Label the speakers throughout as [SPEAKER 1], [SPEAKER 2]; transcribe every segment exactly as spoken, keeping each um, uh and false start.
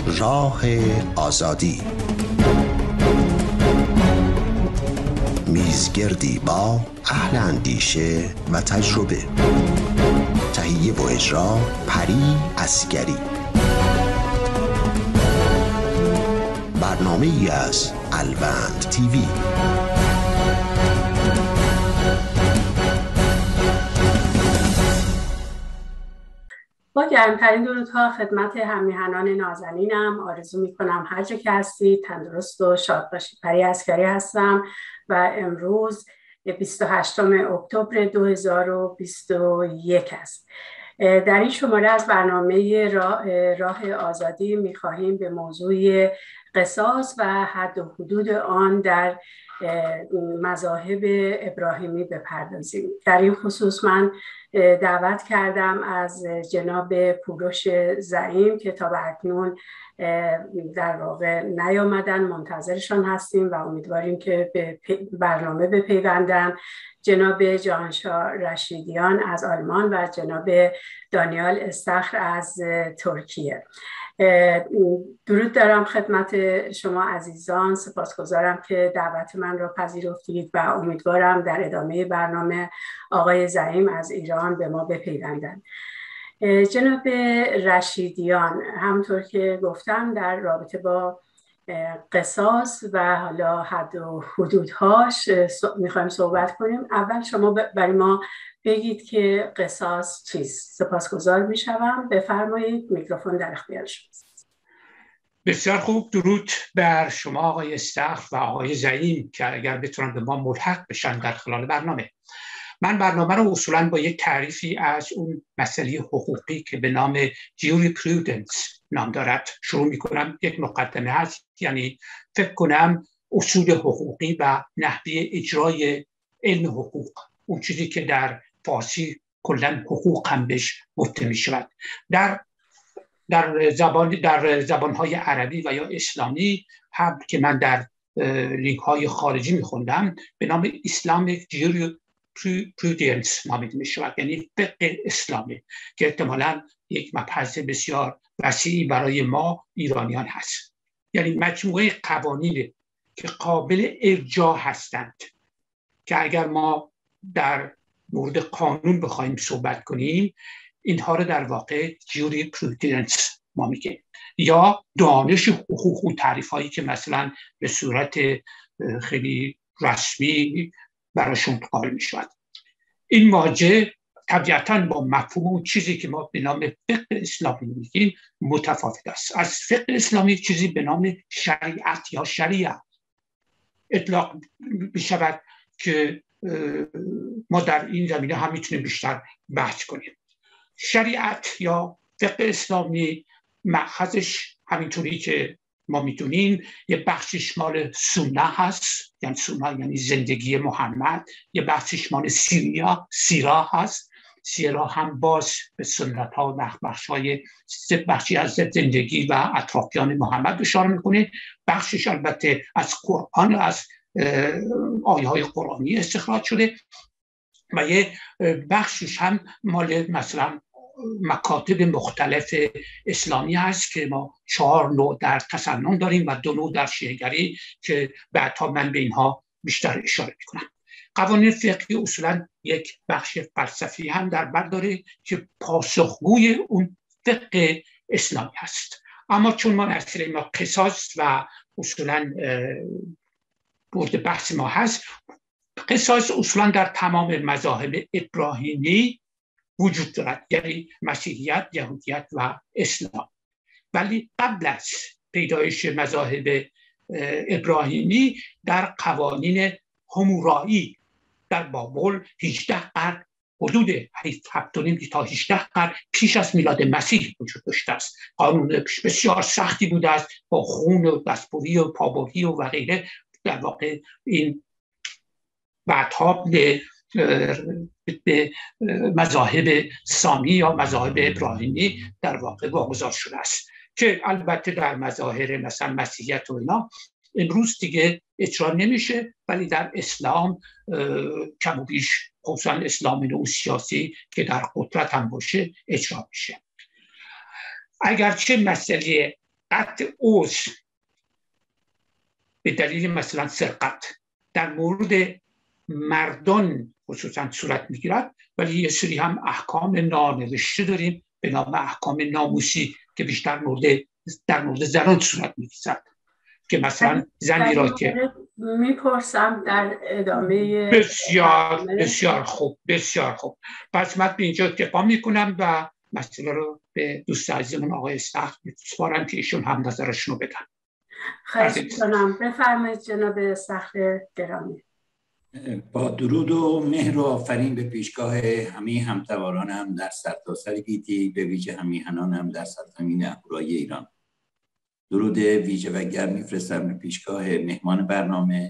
[SPEAKER 1] راه آزادی، میزگردی با اهل اندیشه و تجربه. تهیه و اجرا پری عسگری. برنامه ای از الوند تیوی.
[SPEAKER 2] با گرمترین درودها خدمت هم‌میهنان نازنینم آرزو میکنم هر جا که هستید تندرست و شاد باشید. پری عسگری هستم و امروز بیست و هشتم اکتبر دو هزار و بیست و یک است. در این شماره از برنامه راه, راه آزادی میخواهیم به موضوع قصاص و حد و حدود آن در مذاهب ابراهیمی بپردازیم. در این خصوص من دعوت کردم از جناب کوروش زعیم که تا به اکنون در واقع نیامدن، منتظرشان هستیم و امیدواریم که به برنامه بپیوندن. جناب جهانشاه رشیدیان از آلمان و جناب دانیال استخر از ترکیه. درود دارم خدمت شما عزیزان، سپاسگزارم که دعوت من را پذیرفتید و امیدوارم در ادامه برنامه آقای زعیم از ایران به ما بپیوندند. جناب رشیدیان، همونطور که گفتم در رابطه با قصاص و حالا حد و حدودهاش میخوایم صحبت کنیم. اول شما برای ما بگید که قصاص چیست. سپاسگزار میشوم، بفرمایید، میکروفون در اختیار شماست.
[SPEAKER 3] بسیار خوب. درود بر شما آقای استخر و آقای زعیم که اگر بتونن به ما ملحق بشن در خلال برنامه. من برنامه رو اصولا با یک تعریفی از اون مسئله حقوقی که به نام جوریسپرودنس نام دارد شروع میکنم. یک مقدمه هست، یعنی فکر کنم اصول حقوقی و نحوه اجرای علم حقوق، اون چیزی که در فارسی کلا حقوق هم بهش گفته می شود. در در زبان در زبانهای عربی و یا اسلامی هم که من در لینک های خارجی می خوندم به نام اسلامیک جوریسپرودنس نامیده می شود، یعنی فقه اسلامی که احتمالاً یک مبحث بسیار وسیعی برای ما ایرانیان هست. یعنی مجموعه قوانین که قابل ارجاع هستند که اگر ما در مورد قانون بخوایم صحبت کنیم اینها رو در واقع جوریسپرودنس ما میگیم، یا دانش حقوق و تعریف هایی که مثلا به صورت خیلی رسمی براشون قائل میشود. این واژه طبیعتاً با مفهوم چیزی که ما به نام فقه اسلامی میگیم متفاوت است. از فقه اسلامی چیزی به نام شریعت یا شریعه اطلاق میشود که ما در این زمینه هم میتونیم بیشتر بحث کنیم. شریعت یا فقه اسلامی مأخذش همینطوری که ما میدونیم یه بخشش مال سنت هست، یعنی سنت یعنی زندگی محمد، یه بخشش مال سیریا سیرا هست. سیرا هم باز به سنت ها و بخش های بخشی از زندگی و اطرافیان محمد اشاره میکنه. بخشش البته از قرآن و از آیه های قرآنی استخراج شده و یه بخشش هم مال مثلا مکاتب مختلف اسلامی هست که ما چهار نوع در تسنن داریم و دو نوع در شیعه‌گری که بعدها من به اینها بیشتر اشاره میکنم. قوانین فقهی اصولا یک بخش فلسفی هم در بر داره که پاسخگوی اون فقه اسلامی هست. اما چون ما مسئله ما قصاص و اصولا مورد بحث ما هست، قصاص اصولا در تمام مذاهب ابراهیمی وجود دارد، یعنی مسیحیت، یهودیت و اسلام. ولی قبل از پیدایش مذاهب ابراهیمی در قوانین همورایی در بابل هجده قرن، حدود هفت و نیم تا هجده قرن پیش از میلاد مسیح وجود داشته است. قانون بسیار سختی بوده است با خون و دستبری و پابری و غیره. در واقع این بعدها به به مذاهب سامی یا مذاهب ابراهیمی در واقع واگذار شده است که البته در مظاهر مثلا مسیحیت و اینا امروز دیگه اجرا نمیشه، ولی در اسلام کم و بیش، خصوصا اسلام نو سیاسی که در قدرت هم باشه، اجرا میشه. اگرچه مسئله قطع عضو به دلیل مثلا سرقت در مورد مردان خصوصا صورت میگیرد، ولی یه سری هم احکام نانوشته داریم به نام احکام ناموسی که بیشتر مورد در مورد زنان صورت میگیرد که مثلا زنی را که
[SPEAKER 2] میپرسم در ادامه.
[SPEAKER 3] بسیار بسیار خوب بسیار خوب پس من به اینجا اکتفا میکنم و مسئله رو به دوست عزیزمون آقای استخر میسپارم که ایشون هم نظرشون رو بدن.
[SPEAKER 2] خواهش میکنم. بفرمایید جناب استخر گرامی.
[SPEAKER 4] با درود و مهر و آفرین به پیشگاه همه همتوارانم در سرتاسر گیتی، به ویژه همیهنانم در سرزمین اهورای ایران. درود ویژه و گرم میفرستم به پیشگاه مهمان برنامه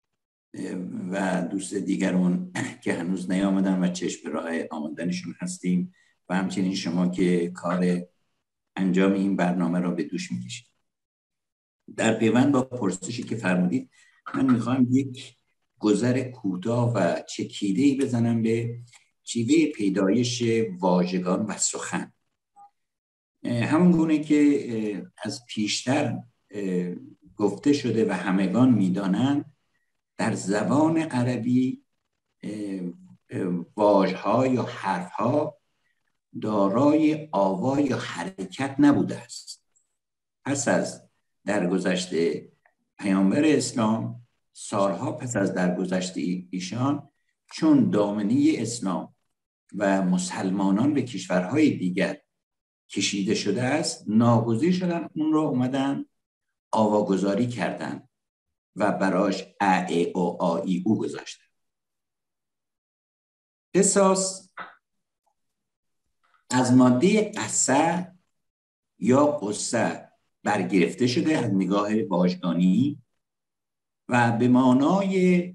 [SPEAKER 4] و دوست دیگرون که هنوز نیامدن و چشم به راه آمدنشون هستیم و همچنین شما که کار انجام این برنامه را به دوش میکشید. در پیوند با پرسشی که فرمودید، من میخوام یک گذر کوتاه و چکیده‌ای بزنم به شیوه پیدایش واژگان و سخن. همون گونه که از پیشتر گفته شده و همگان میدانند، در زبان عربی واژه‌ها یا حرف‌ها دارای آوا یا حرکت نبوده است. پس از درگذشت پیامبر اسلام، سالها پس از درگذشت ایشان، چون دامنه اسلام و مسلمانان به کشورهای دیگر کشیده شده است، ناگزیر شدن اون رو اومدن آواگذاری کردن و براش ا ای او آ ای او گذاشتن. قصاص از ماده قصه یا قصه برگرفته شده از نگاه واژگانی و به معنای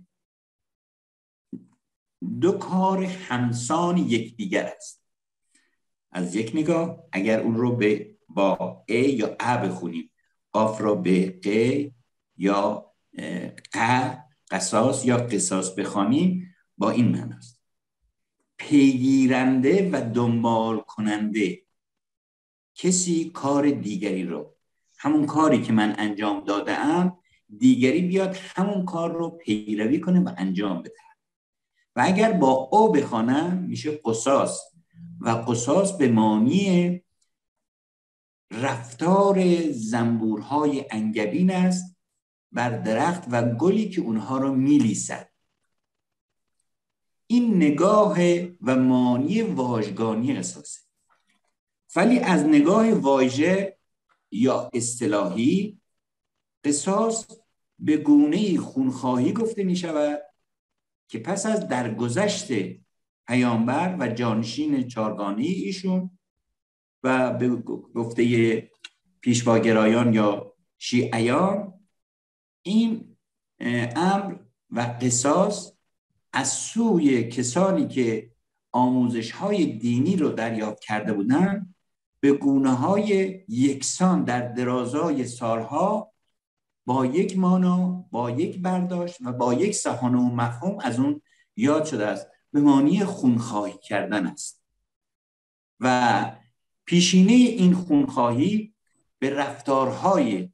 [SPEAKER 4] دو کار همسان یکدیگر است. از یک نگاه اگر اون رو به با ا یا ا بخونیم، قاف را به ق یا ق قصاص یا قصاص بخوانیم، با این معنی است: پیگیرنده و دنبال کننده. کسی کار دیگری رو، همون کاری که من انجام دادم، دیگری بیاد همون کار رو پیروی کنه و انجام بده. و اگر با او بخوانم میشه قصاص و قصاص به معنی رفتار زنبورهای انگبین است بر درخت و گلی که اونها رو میلیسد. این نگاه و معنی واژگانی قصاصه. ولی از نگاه واژه یا اصطلاحی، قصاص به گونه خونخواهی گفته می شود که پس از درگذشت پیامبر و جانشین چارگانه ایشون و به گفته پیشواگرایان یا شیعیان، این امر و قصاص از سوی کسانی که آموزش‌های دینی رو دریافت کرده بودند به گونه‌های یکسان در درازای سالها با یک مانا، با یک برداشت و با یک سخن و مفهوم از اون یاد شده است. به معنی خونخواهی کردن است و پیشینه این خونخواهی به رفتارهای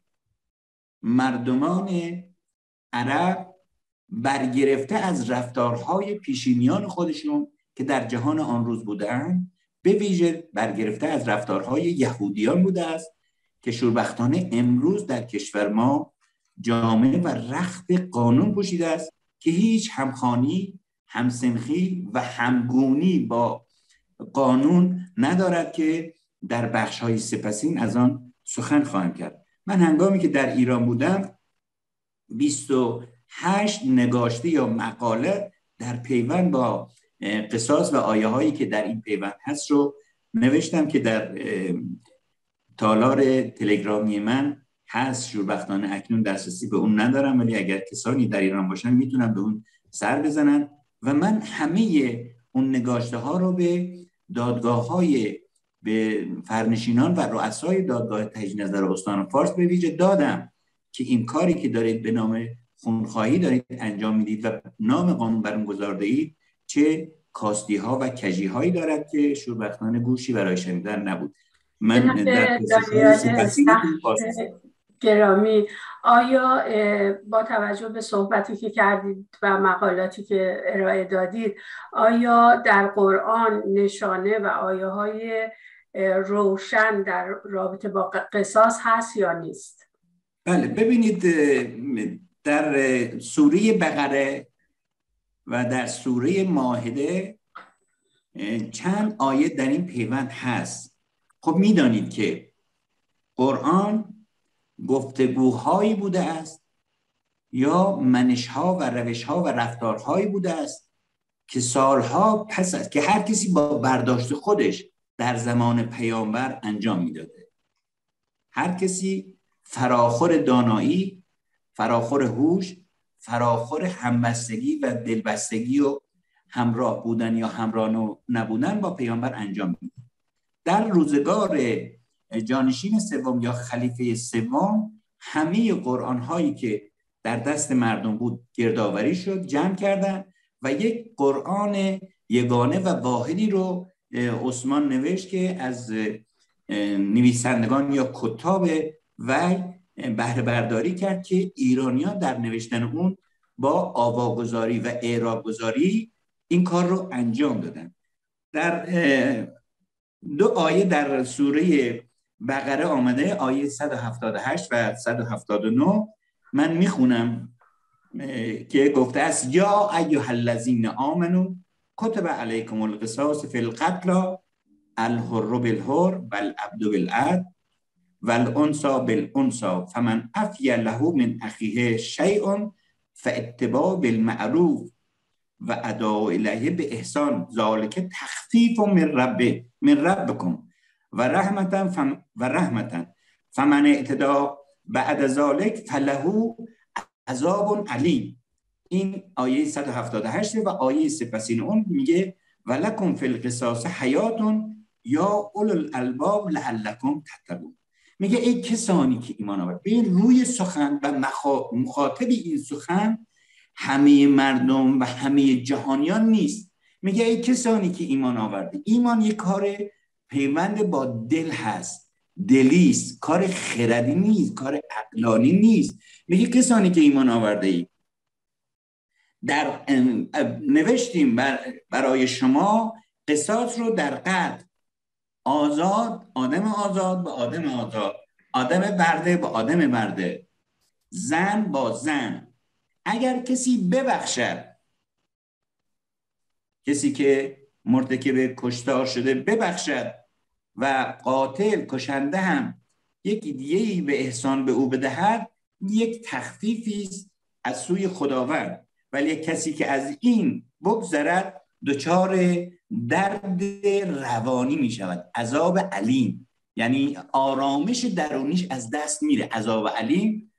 [SPEAKER 4] مردمان عرب برگرفته از رفتارهای پیشینیان خودشون که در جهان آن روز بودند، به ویژه برگرفته از رفتارهای یهودیان بوده است که شوربختانه امروز در کشور ما جامعه و رخت قانون پوشیده است که هیچ همخوانی، همسنخی و همگونی با قانون ندارد که در بخش‌های سپسین از آن سخن خواهم کرد. من هنگامی که در ایران بودم بیست و هشت نگاشته یا مقاله در پیوند با قصاص و آیه هایی که در این پیوند هست رو نوشتم که در تالار تلگرامی من هست. شوربختانه اکنون دسترسی به اون ندارم، ولی اگر کسانی در ایران باشن میتونن به اون سر بزنن و من همه اون نگاشته ها رو به دادگاه های به فرنشینان و رؤسای دادگاه تجدید نظر استان فارس به ویژه دادم که این کاری که دارید به نام خونخواهی دارید انجام میدید و نام قانون بر اون گذارده اید چه کاستی ها و کجی هایی دارد که شوربختانه گوشی برای شنیدن نبود. من در
[SPEAKER 2] دانیال گرامی، آیا با توجه به صحبتی که کردید و مقالاتی که ارائه دادید، آیا در قرآن نشانه و آیه های روشن در رابطه با قصاص هست یا نیست؟
[SPEAKER 4] بله، ببینید در سوره بقره و در سوره مائده چند آیه در این پیوند هست. خب میدانید که قرآن گفتگوهایی بوده است یا منشها و روشها و رفتارهایی بوده است که سالها پس است که هر کسی با برداشت خودش در زمان پیامبر انجام میداده. هر کسی فراخور دانایی، فراخور هوش، فراخور همبستگی و دلبستگی و همراه بودن یا همراه نبودن با پیامبر انجام میده. در روزگار جانشین سوم یا خلیفه سوم همه قرآن هایی که در دست مردم بود گردآوری شد، جمع کردن و یک قرآن یگانه و واحدی رو عثمان نوشت که از نویسندگان یا کتاب وحی بهره برداری کرد که ایرانیان در نوشتن اون با آواگذاری و اعراب گذاری این کار رو انجام دادن. در دو آیه در سوره بقره آمده، آیه صد و هفتاد و هشت و صد و هفتاد و نه، من میخونم که گفته است: یا ایها الذین آمنوا کتب علیکم القصاص فی القتلی الحر بالحر والعبد بالعبد والانثى بالانثى فمن عفی له من اخیه شیء فاتباع بالمعروف و اداء الیه باحسان ذلک تخفیف من رب من ربکم و رحمتا فم و رحمتا فمن اعتدى بعد ذلک فله عذاب علیم. این آیه صد و هفتاد و هشت و آیه سپسین اون میگه ولکم فی القصاص حیات یا اولو الالباب لعلکم تتقون. میگه ای کسانی که ایمان آورد. ببین روی سخن و مخاطب این سخن همه مردم و همه جهانیان نیست. میگه ای کسانی که ایمان آورده. ایمان یک کار پیوند با دل هست، دلیست، کار خردی نیست، کار عقلانی نیست. میگه کسانی که ایمان آورده ای در نوشتیم بر برای شما قصاص رو در قتل، آزاد آدم آزاد با آدم آزاد، آدم برده با آدم برده، زن با زن. اگر کسی ببخشد، کسی که مرتکب کشتار شده ببخشد و قاتل کشنده هم یک دیه‌ای به احسان به او بدهد، یک تخفیفی است از سوی خداوند. ولی کسی که از این بگذرد دچار درد روانی می شود، عذاب علیم، یعنی آرامش درونیش از دست میره. عذاب علیم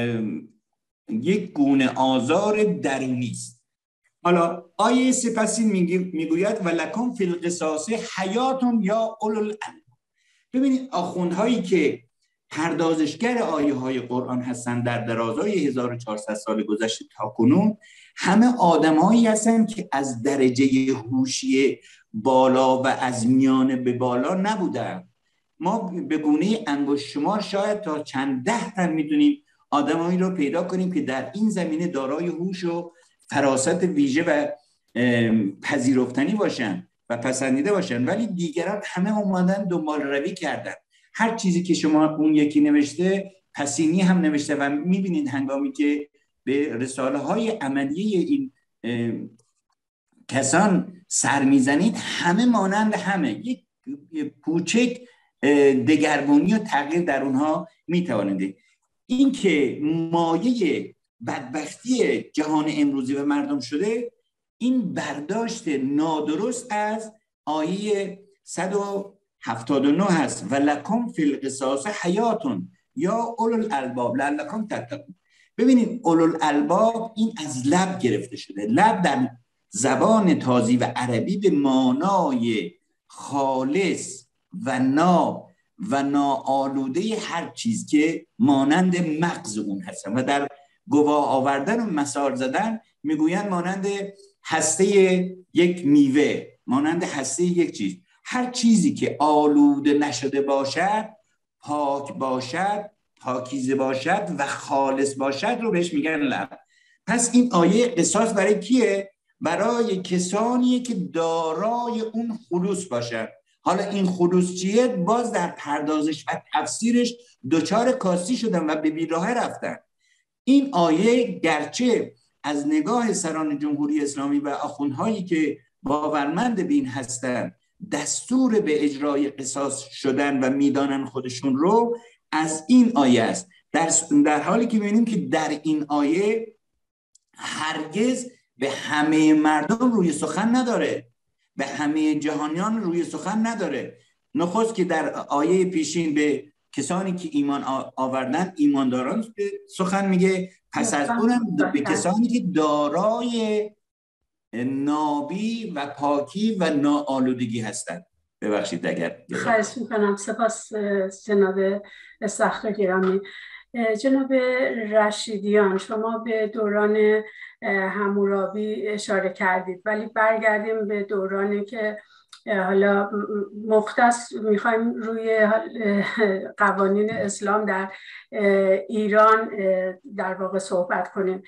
[SPEAKER 4] یک گونه آزار درونی است. حالا آیه سپسین میگوید ولکم فی القصاص حیات یا اولو الالباب. ببینید آخوندهایی که پردازشگر آیه های قرآن هستند در درازای هزار و چهارصد سال گذشته تا کنون، همه آدمایی هستند که از درجه هوشی بالا و از میانه به بالا نبودند. ما به گونه انگشت شمار شاید تا چند ده تن میتونیم آدمایی رو پیدا کنیم که در این زمینه دارای هوش و فراست ویژه و پذیرفتنی باشن و پسندیده باشن، ولی دیگران همه اومدن دنبال روی کردن. هر چیزی که شما اون یکی نوشته پسینی هم نوشته و میبینید هنگامی که به رساله های عملیه این کسان سر میزنید همه مانند همه، یک کوچک دگرگونی و تغییر در اونها میتوانید. این که مایه بدبختی جهان امروزی و مردم شده، این برداشت نادرست از آیه صد و هفتاد و نه هست: ولکم فی القصاص حیات یا اولو الالباب لعلکم تتقون. ببینید اولو الالباب این از لب گرفته شده. لب در زبان تازی و عربی به معنای خالص و نا و ناآلوده هر چیز که مانند مغز اون هستن و در گواه آوردن و مثال زدن میگویند مانند هسته یک میوه، مانند هسته یک چیز. هر چیزی که آلوده نشده باشد، پاک باشد، پاکیزه باشد و خالص باشد رو بهش میگن لعن. پس این آیه قصاص برای کیه؟ برای کسانیه که دارای اون خلوص باشد. حالا این خلوص چیه؟ باز در پردازش و تفسیرش دوچار کاستی شدن و به بیراهه رفتن. این آیه گرچه از نگاه سران جمهوری اسلامی و آخوندهایی که باورمند به این هستن دستور به اجرای قصاص شدن و میدانن خودشون رو، از این آیه است. در, در حالی که می‌بینیم که در این آیه هرگز به همه مردم روی سخن نداره، به همه جهانیان روی سخن نداره. نخست که در آیه پیشین به کسانی که ایمان آوردن، ایمانداران سخن میگه، پس از اونم به کسانی که دارای نابی و پاکی و ناآلودگی هستند. ببخشید اگر
[SPEAKER 2] خواهش میکنم. سپاس جناب استخر گرامی. جناب رشیدیان، شما به دوران حمورابی اشاره کردید، ولی برگردیم به دورانی که حالا مختص میخوایم روی قوانین اسلام در ایران در واقع صحبت کنیم.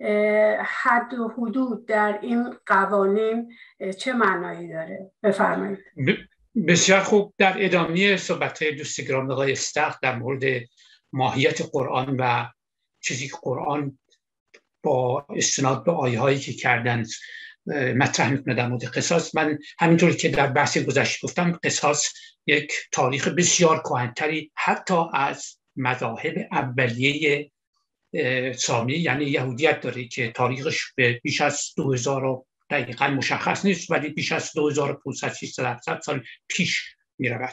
[SPEAKER 2] حد و حدود در این قوانین چه معنایی داره؟ بفرمایید.
[SPEAKER 3] بسیار خوب. در ادامه صحبت دوست گرامی آقای استخر در مورد ماهیت قرآن و چیزی که قرآن با استناد به آیه هایی که کردن مطرح میکنه در مورد قصاص، من همینطوری که در بحث گذشته گفتم، قصاص یک تاریخ بسیار کهن‌تری حتی از مذاهب اولیه سامی یعنی یهودیت داره که تاریخش به بیش از دو هزار دقیقاً مشخص نیست، ولی بیش از دو هزار و پانصد ششصد سال پیش میرود.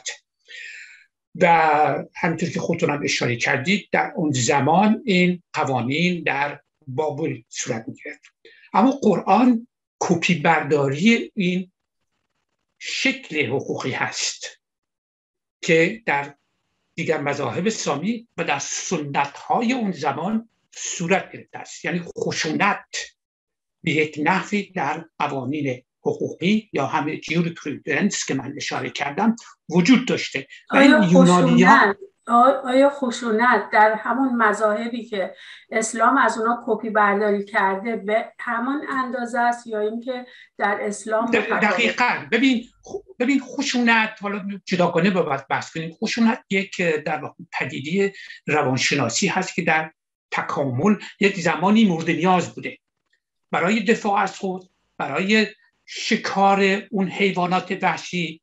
[SPEAKER 3] و همینطور که خودتون هم اشاره کردید در اون زمان این قوانین در بابل صورت میگیرد. اما قرآن کپی برداری این شکل حقوقی هست که در دیگر مذاهب سامی و در سنت‌های اون زمان صورت گرفته است. یعنی خشونت به یک نحوی در قوانین حقوقی یا همه جوریسپرودنس که من اشاره کردم وجود داشته.
[SPEAKER 2] آیا خشونت آیا خشونت در همون مذاهبی که اسلام از اونا کپی برداری کرده به همان اندازه است یا اینکه در اسلام
[SPEAKER 3] دقیقاً؟ ببین ببین خشونت، حالا جداگانه باید بحث کنیم، خشونت یک در واقع پدیده روانشناسی هست که در تکامل یک زمانی مورد نیاز بوده برای دفاع از خود، برای شکار اون حیوانات وحشی،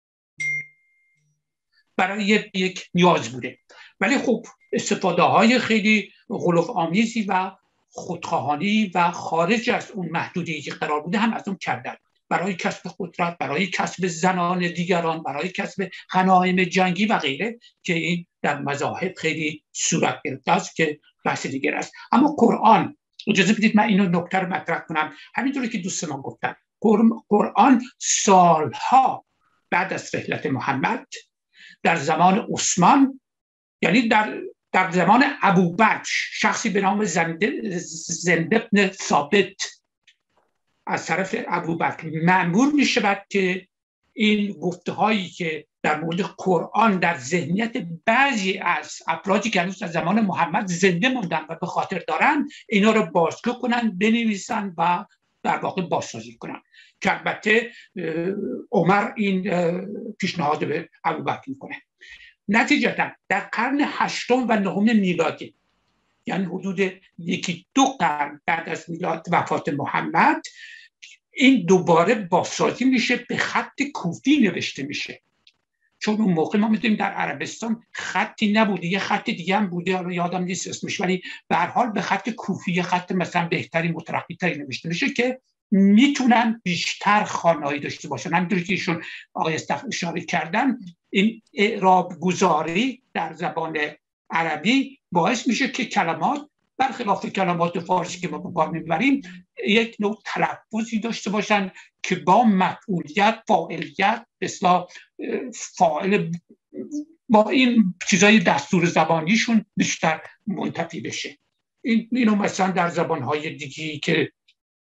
[SPEAKER 3] برای یک نیاز بوده. ولی خب استفاده های خیلی غلوف آمیزی و خودخواهانی و خارج از اون محدودیتی که قرار بوده هم از اون کردن، برای کسب قدرت، برای کسب زنان دیگران، برای کسب غنایم جنگی و غیره که این در مذاهب خیلی صورت گرفته است که بحث دیگر است. اما قرآن، اجازه بدید من اینو نکته رو مطرح کنم، همینطوری که دوستان گفتن، قرآن سالها بعد از رحلت محمد در زمان عثمان، یعنی در در زمان ابوبکر، شخصی به نام زند زند بن ثابت از طرف ابوبکر مأمور می شود که این گفته هایی که در مورد قرآن در ذهنیت بعضی از افرادی که هنوز از زمان محمد زنده موندن و به خاطر دارن، اینا رو بازگو کنن، بنویسن و در واقع بازسازی کنن. که البته عمر این پیشنهاد به ابوبکر میکنه. نتیجتا در قرن هشتم و نهم میلادی، یعنی حدود یکی دو قرن بعد از میلاد وفات محمد، این دوباره بازسازی میشه، به خط کوفی نوشته میشه. چون اون موقع ما میدونیم در عربستان خطی نبوده، یه خط دیگه هم بوده، حالا یادم نیست اسمش، ولی به هر حال به خط کوفی، خط مثلا بهتری مترقی‌تری نوشته میشه که میتونن بیشتر خوانایی داشته باشن. همینطوری که ایشون آقای استخر اشاره کردن، این اعراب گذاری در زبان عربی باعث میشه که کلمات برخلاف کلمات فارسی که ما به کار میبریم یک نوع تلفظی داشته باشن که با مفعولیت، فاعلیت، اصلا فاعل، با این چیزای دستور زبانیشون بیشتر منتفی بشه. این اینو مثلا در زبانهای دیگی که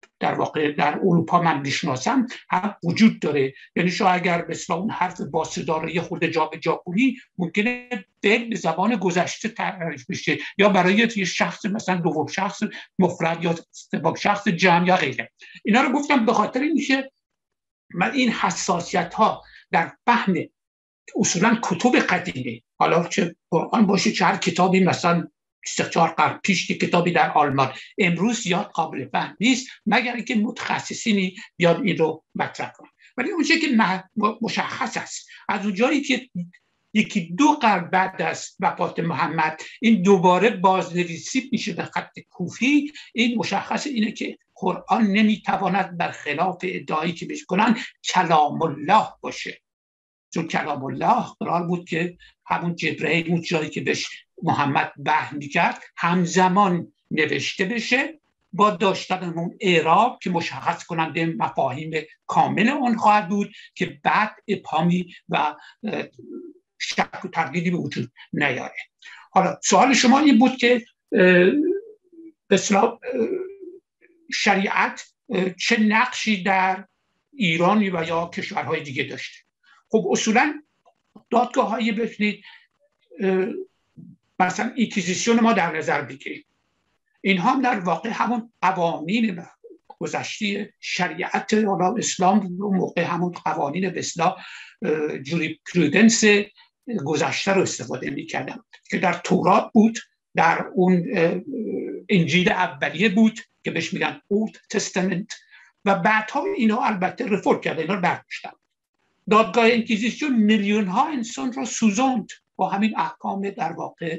[SPEAKER 3] در واقع در اروپا من میشناسم هم وجود داره. یعنی شما اگر مثلا اون حرف با صدا رو یه خورده جابجا کنی ممکنه به زبان گذشته تعریف بشه یا برای یه شخص مثلا دوم شخص مفرد یا سوم شخص جمع یا غیره. اینا رو گفتم به خاطر اینکه من این حساسیت ها در فهم اصولا کتب قدیمه، حالا چه قرآن باشه چه هر کتابی، مثلا سه چهار قرن پیش که کتابی در آلمان، امروز زیاد قابل فهم نیست مگر اینکه متخصصینی بیاد این رو مطرح کنن. ولی اونچه که مشخص است از اونجایی که یکی دو قرن بعد از وفات محمد این دوباره بازنویسی میشه به خط کوفی، این مشخص اینه که قرآن نمیتواند برخلاف ادعایی که بهش کنن کلام الله باشه، چون کلام الله قرار بود که همون جبرئیل اون جایی که بهش محمد وحی میکرد همزمان نوشته بشه با داشتن اون اعراب که مشخص کننده مفاهیم کامل اون خواهد بود که بعد ابهامی و شک و تردیدی به وجود نیاره. حالا سوال شما این بود که به اصطلاح شریعت چه نقشی در ایران و یا کشورهای دیگه داشته. خب اصولا دادگاه هایی ببینید مثلا اینکیزیسیون ما در نظر بگیریم، اینها هم در واقع همون قوانین گذشته شریعت حالا اسلام رو موقع همون قوانین به اصطلاح جوریسپرودنس گذشته رو استفاده می‌کردن که در تورات بود، در اون انجیل اولیه بود که بهش میگن اولد تستامنت و بعدها اینا البته رفورم کردن، اینا رو برداشتن. دادگاه انکیزیسیون میلیون ها انسان رو سوزاند با همین احکام در واقع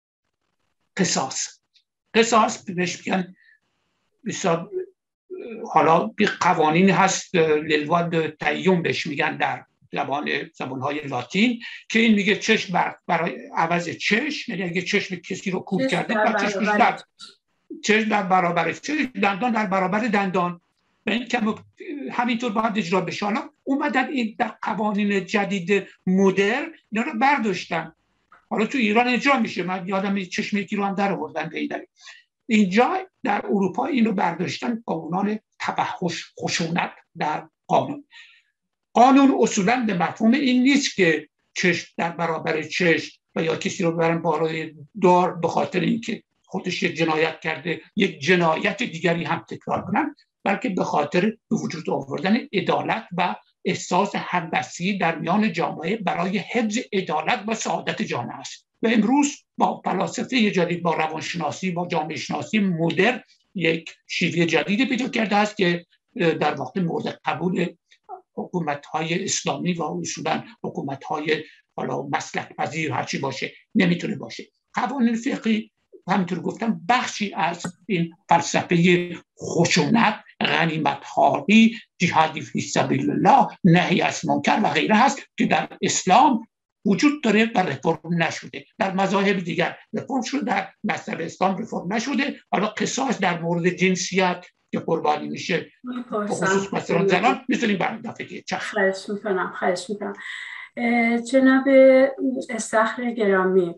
[SPEAKER 3] قصاص. قصاص بهش میگن مثلا حالا بی قوانین هست للواد تیوم بهش میگن در زبان زبانهای لاتین که این میگه چشم بر برای عوض چشم، یعنی اگه چشم کسی رو کوب کرده بعد چشمش در چشم در برابر چشم، دندان در برابر دندان و این که همینطور باید اجرا بشه. حالا اومدن این در قوانین جدید مدرن اینا رو برداشتن، حالا تو ایران اجرا میشه. من یادم چشم یکی رو هم در آوردن بیداری. اینجا در اروپا این رو برداشتن، قانون تبخش خشونت در قانون. قانون اصولا به مفهوم این نیست که چشم در برابر چشم و یا کسی رو ببرن بالای دار به خاطر اینکه خودش یک جنایت کرده یک جنایت دیگری هم تکرار کنن، بلکه به خاطر به وجود آوردن عدالت و احساس همبستگی در میان جامعه برای حفظ عدالت و سعادت جامعه است. و امروز با فلاسفه جدید، با روانشناسی، با جامعه شناسی مدرن یک شیوه جدیدی پیدا کرده است که در واقع مورد قبول حکومت‌های اسلامی و اصولاً حکومت‌های حالا مسلک پذیر هرچی باشه نمیتونه باشه. قوانین فقهی همینطور گفتم بخشی از این فلسفه خشونت، غنیمت‌خواری، جهاد فی سبیل الله، نهی از منکر و غیره هست که در اسلام وجود داره و رفرم نشده. در مذاهب دیگر رفرم شده، در مذهب اسلام رفرم نشده. حالا قصاص در مورد جنسیت که قربانی میشه خصوص مثلا زنان میتونیم برای دفعه دیگه.
[SPEAKER 2] خواهش میکنم خواهش میکنم جناب استخر گرامی،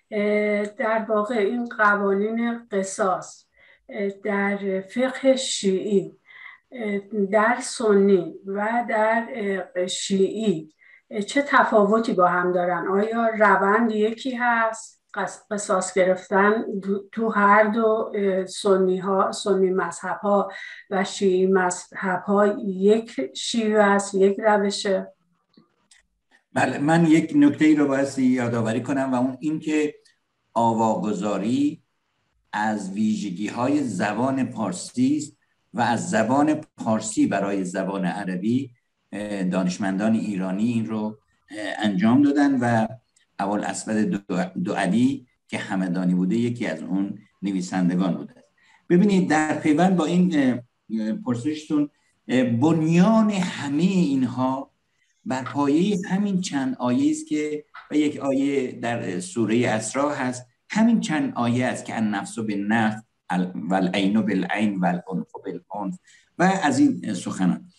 [SPEAKER 2] در واقع این قوانین قصاص در فقه شیعی، در سنی و در شیعی چه تفاوتی با هم دارن؟ آیا روند یکی هست؟ قصاص گرفتن تو هر دو سنی ها، سنی مذهب ها و شیعی مذهب ها یک شیوه است، یک روشه؟
[SPEAKER 4] بله، من یک نکته ای رو باید یادآوری کنم و اون این که آواگذاری از ویژگی های زبان پارسی است و از زبان پارسی برای زبان عربی دانشمندان ایرانی این رو انجام دادن و ابوالاسود دوعلی که همدانی بوده یکی از اون نویسندگان بوده. ببینید در پیوند با این پرسشتون، بنیان همه اینها بر پایه همین چند آیه است که و یک آیه در سوره اسراء هست، همین چند آیه است که النفس بالنفس و العین بالعین و الانف بالانف و از این سخنان.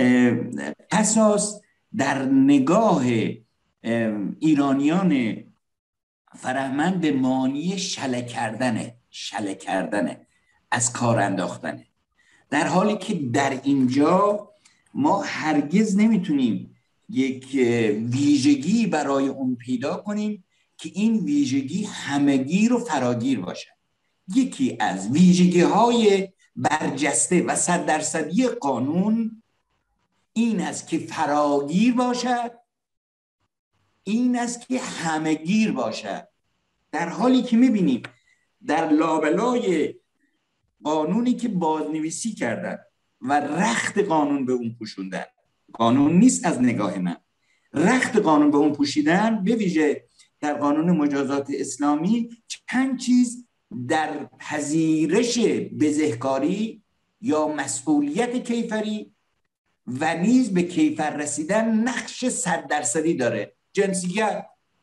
[SPEAKER 4] قصاص در نگاه ایرانیان فرهمند مانی شله کردنه، شله کردنه، از کار انداختنه در حالی که در اینجا ما هرگز نمیتونیم یک ویژگی برای اون پیدا کنیم که این ویژگی همگیر و فراگیر باشد. یکی از ویژگی های برجسته و صد درصدی قانون این است که فراگیر باشد، این است که همگیر باشد. در حالی که میبینیم در لابلای قانونی که بازنویسی کردن و رخت قانون به اون پوشوندن، قانون نیست از نگاه من، رخت قانون به اون پوشیدن، به ویژه در قانون مجازات اسلامی چند چیز در پذیرش بزهکاری یا مسئولیت کیفری و نیز به کیفر رسیدن نقش صد درصدی داره. جنسیت،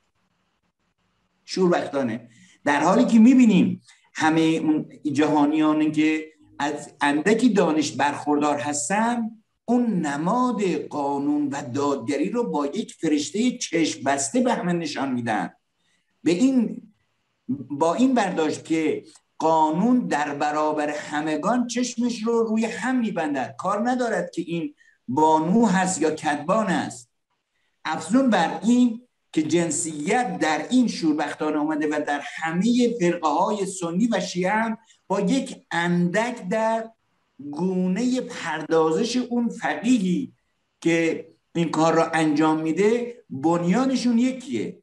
[SPEAKER 4] شوربختانه، در حالی که میبینیم همه اون جهانیانی که از اندکی دانش برخوردار هستن اون نماد قانون و دادگری رو با یک فرشته چشم بسته به همه نشان میدن، به این با این برداشت که قانون در برابر همگان چشمش رو روی هم میبندد، کار ندارد که این بانو هست یا کدبان است. افزون بر این که جنسیت در این شوربختانه آمده و در همه فرقه های سنی و شیعه هم با یک اندک در گونه پردازش اون فقیهی که این کار را انجام میده بنیانشون یکیه.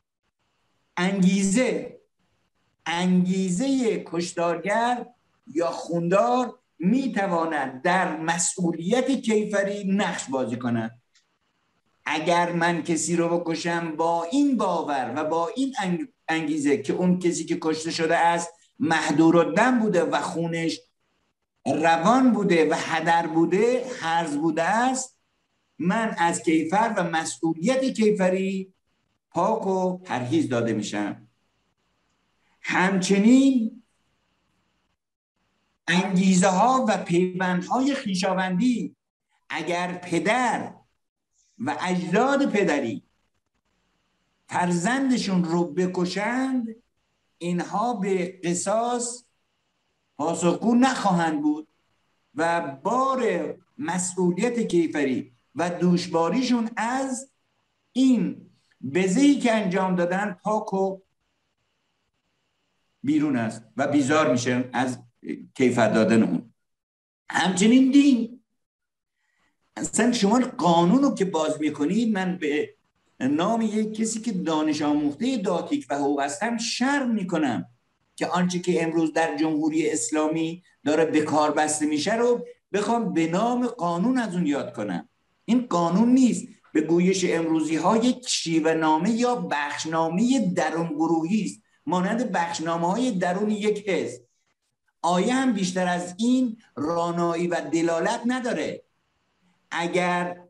[SPEAKER 4] انگیزه انگیزه کشتارگر یا خوندار میتواند در مسئولیت کیفری نقش بازی کند. اگر من کسی رو بکشم با این باور و با این انگیزه که اون کسی که کشته شده است مهدورالدم بوده و خونش روان بوده و هدر بوده، هرز بوده است، من از کیفر و مسئولیت کیفری پاک و پرهیز داده میشم. همچنین انگیزه ها و پیوندهای خویشاوندی، اگر پدر و اجداد پدری فرزندشون رو بکشند، اینها به قصاص پاسخگو نخواهند بود و بار مسئولیت کیفری و دوشباریشون از این بزهی که انجام دادن پاک و بیرون است و بیزار میشه از کیفر دادن اون. همچنین دین، اصلا شما قانون رو که باز میکنید، من به نام یک کسی که دانش آموخته داتیک و حقوق هستم شرم میکنم که آنچه که امروز در جمهوری اسلامی داره به کار بسته میشه رو بخوام به نام قانون از اون یاد کنم. این قانون نیست، به گویش امروزی ها یک شیوه نامه یا بخشنامه درون گروهی است، مانند بخشنامه های درون یک حزب. آیه هم بیشتر از این رانایی و دلالت نداره. اگر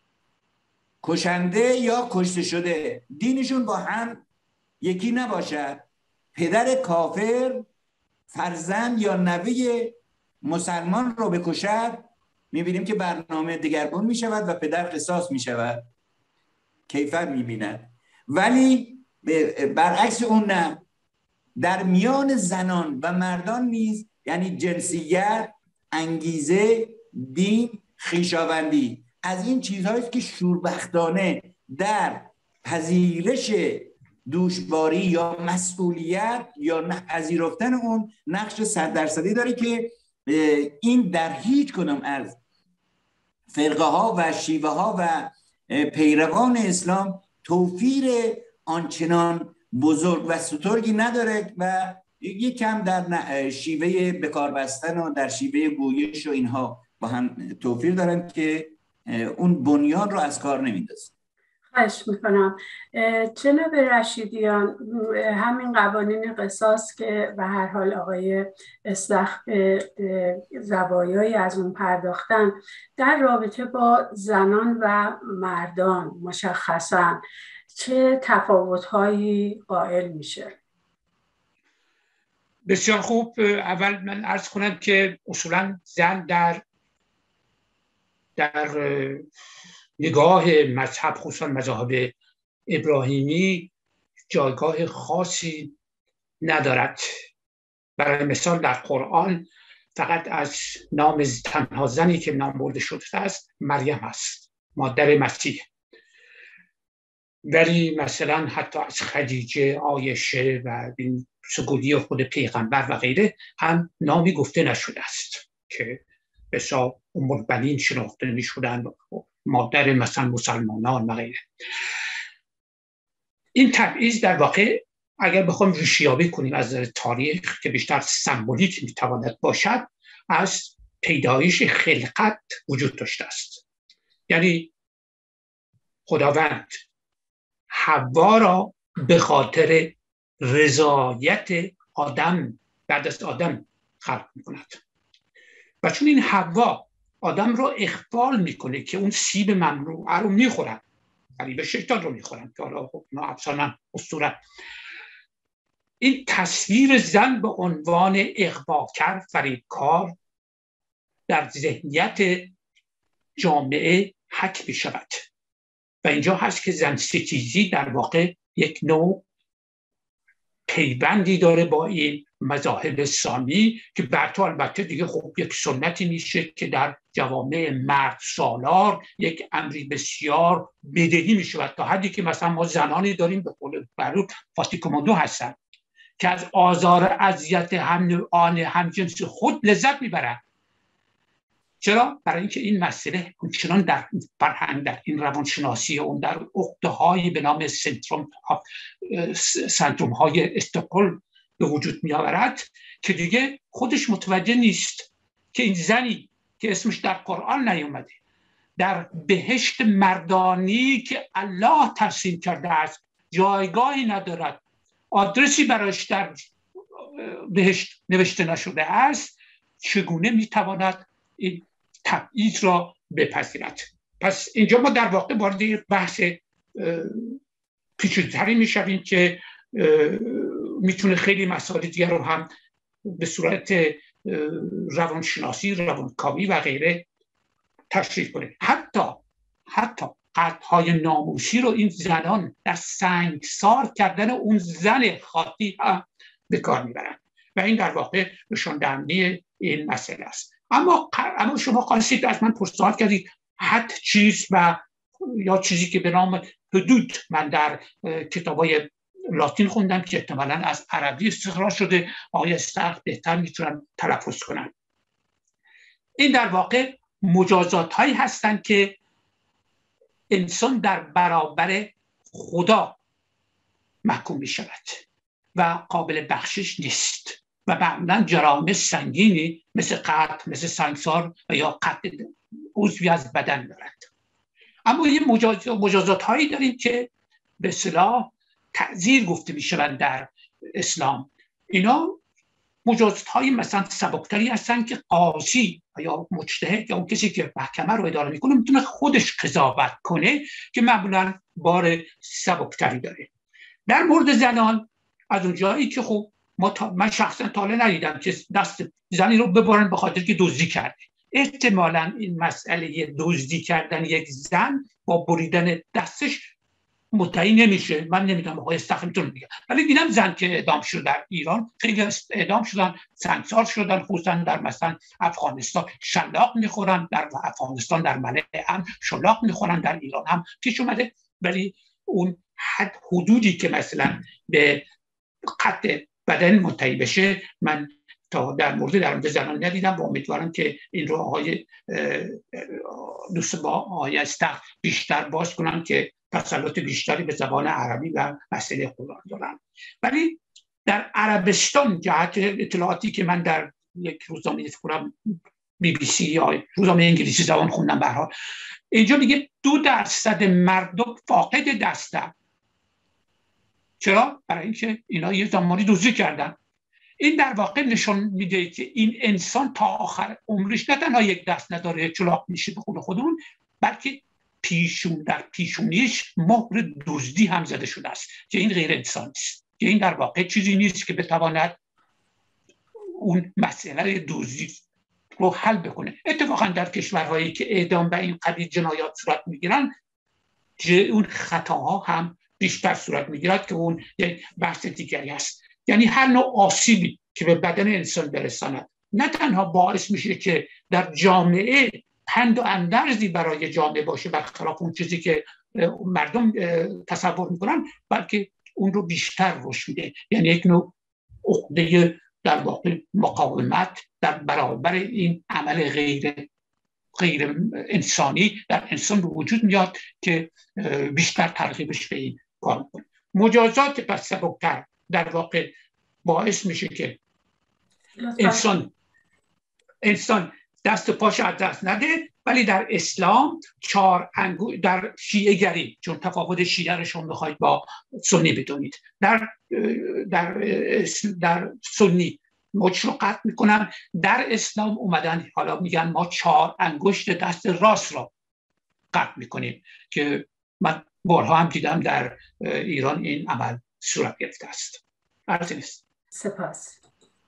[SPEAKER 4] کشنده یا کشته شده دینشون با هم یکی نباشد، پدر کافر فرزند یا نوه مسلمان رو بکشد، میبینیم که برنامه دگرگون میشود و پدر قصاص میشود، کیفر میبیند. ولی برعکس اون نه، در میان زنان و مردان نیز، یعنی جنسیت، انگیزه، دین، خویشاوندی، از این چیزهاییست که شوربختانه در پذیرش دوشباری یا مسئولیت یا پذیرفتن اون نقش صد درصدی داره که این در هیچ کدام از فرقه ها و شیوه ها و پیروان اسلام توفیر آنچنان بزرگ و سترگی نداره و یک کم در شیوه بکار بستن و در شیوه گویش و اینها با هم توفیر دارن که اون بنیان رو از کار نمیندازه.
[SPEAKER 2] خواهش میکنم. جناب رشیدیان، همین قوانین قصاص که به هر حال آقای استخ زوایایی از اون پرداختن، در رابطه با زنان و مردان مشخصا چه تفاوت‌هایی قائل میشه؟
[SPEAKER 3] بسیار خوب. اول من عرض کنم که اصولا زن در در نگاه مذهب، خصوصا مذاهب ابراهیمی، جایگاه خاصی ندارد. برای مثال در قرآن فقط از نام تنها زنی که نام برده شده است مریم است، مادر مسیح. ولی مثلا حتی از خدیجه، عایشه و این سگودی خود پیغمبر و غیره هم نامی گفته نشده است که بسا ام البنین شناخته می شدن، مادر مثلا مسلمانان و غیره. این تبعیض در واقع اگر بخوایم ریشیابی کنیم از نظر تاریخ که بیشتر سمبولیک می تواند باشد، از پیدایش خلقت وجود داشته است. یعنی خداوند حوا را به خاطر رضایت آدم بعد از آدم خلق می کند و چون این حوا آدم را اخوال میکنه که اون سیب ممنوعه رو میخورن، یعنی به شیطان رو میخورن که حالا خب نه افسانه اسطوره، این تصویر زن به عنوان اغواگر، فریبکار در ذهنیت جامعه حک می شود و اینجا هست که زن ستیزی در واقع یک نوع پیوندی داره با این مذاهب سامی که برتو البته دیگه خب یک سنتی میشه که در جوامع مرد سالار یک امری بسیار بدهی میشه تا حدی که مثلا ما زنانی داریم به قول معروف فاتیکوماندو هستن که از آزار اذیت هم آن همجنس خود لذت میبرن. چرا؟ برای اینکه این مسئله همچنان در فرهنگ، در این روانشناسی اون در عقده‌های به نام سندروم سندروم های استکهلم به وجود می آورد که دیگه خودش متوجه نیست که این زنی که اسمش در قرآن نیومده، در بهشت مردانی که الله ترسیم کرده است جایگاهی ندارد، آدرسی برایش در بهشت نوشته نشده است، چگونه می تواند این تبعیض را بپذیرد؟ پس اینجا ما در واقع وارد بحث پیچیده‌تری میشویم که میتونه خیلی مسائل دیگر رو هم به صورت روانشناسی، روانکاوی و غیره تشریح کنه. حتی حتی قطعهای ناموسی رو این زنان در سنگسار کردن اون زن خاطی هم به کار میبرن و این در واقع نشان دهنده این مسئله است. اما اما شما خواستید از من پرسوال کردید حد چیز و یا چیزی که به نام حدود من در کتابای لاتین خوندم که احتمالاً از عربی استخراج شده، آقای استخر بهتر میتونن تلفظ کنن. این در واقع مجازات هایی هستند که انسان در برابر خدا محکوم می شود و قابل بخشش نیست و معمولا جرائم سنگینی مثل قتل، مثل سنگسار و یا قتل عضوی از بدن دارد. اما یه مجازات هایی داریم که به اصطلاح تعزیر گفته می شوند در اسلام. اینا مجازات های مثلا سبکتری هستن که قاضی یا مجتهد یا اون کسی که محکمه رو اداره میکنه میتونه خودش قضاوت کنه که معمولا بار سبکتری داره. در مورد زنان از اون جایی که خب ما تا من شخصا تا حالا ندیدم که دست زنی رو ببرن به خاطر که دزدی کرده. احتمالاً این مسئله دزدی کردن یک زن با بریدن دستش مدعی نمیشه. من نمیدونم آقای استخر میتونه بگه، ولی دیدم زن که اعدام شد در ایران، خیلی اعدام شدن، سنگسار شدن، خصوصا در مثلا افغانستان شلاق میخورن، در افغانستان در ملع هم شلاق میخورن، در ایران هم پیش اومده، ولی اون حد حدودی که مثلا به قطع بدن مدعی بشه من تا در مورد در مورد زنان ندیدم و امیدوارم که این رو آقای دوست با آقای استخر بیشتر باز کنن که تسلط بیشتری به زبان عربی و مسئله قرآن دارن. ولی در عربستان جهت اطلاعاتی که من در یک روزنامه فکرم بی بی سی یا روزنامه انگلیسی زبان خوندم، به هر حال اینجا میگه دو درصد مردم فاقد دستن. چرا؟ برای اینکه اینا یه زمانی دزدی کردن. این در واقع نشون میده که این انسان تا آخر عمرش نه تنها یک دست نداره، چلاق میشه به خود خودمون، بلکه پیشون در پیشونیش مهر دزدی هم زده شده است که این غیر انسانی است، که این در واقع چیزی نیست که بتواند اون مسئله دزدی رو حل بکنه. اتفاقا در کشورهایی که اعدام به این قبیل جنایات صورت میگیرن اون خطاها هم بیشتر صورت میگیرد که اون یک بحث دیگری است. یعنی هر نوع آسیبی که به بدن انسان برساند نه تنها باعث میشه که در جامعه پند و اندرزی برای جامعه باشه برخلاف اون چیزی که مردم تصور میکنن، بلکه اون رو بیشتر رشد میده. یعنی یک نوع عقده در واقع مقاومت در برابر این عمل غیر غیر انسانی در انسان به وجود میاد که بیشتر ترغیبش به این کار میکنه. مجازات پس سبکتر در واقع باعث میشه که انسان انسان دست و پاش از دست نده. ولی در اسلام چهار انگو در شیعه گری، چون تفاوت شیعه رو شما میخواید با سنی بدونید، در در در سنی مچ رو قطع میکنن، در اسلام اومدن حالا میگن ما چهار انگشت دست راست رو قطع میکنیم که من بارها هم دیدم در ایران این عمل صورت گرفته است. عرض نیست.
[SPEAKER 2] سپاس.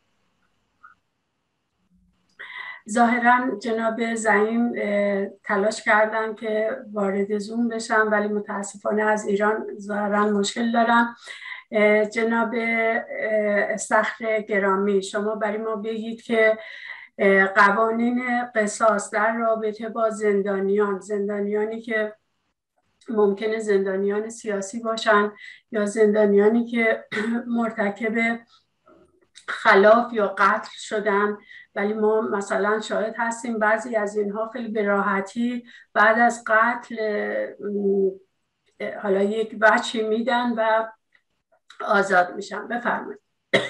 [SPEAKER 2] ظاهرا جناب زعیم تلاش کردن که وارد زوم بشن ولی متاسفانه از ایران ظاهرا مشکل دارن. جناب استخر گرامی، شما برای ما بگید که قوانین قصاص در رابطه با زندانیان زندانیانی که ممکنه زندانیان سیاسی باشن یا زندانیانی که مرتکب خلاف یا قتل شدن، ولی ما مثلا شاهد هستیم بعضی از اینها خیلی به راحتی بعد از قتل حالا یک بچه میدن و آزاد میشن. بفرمایید.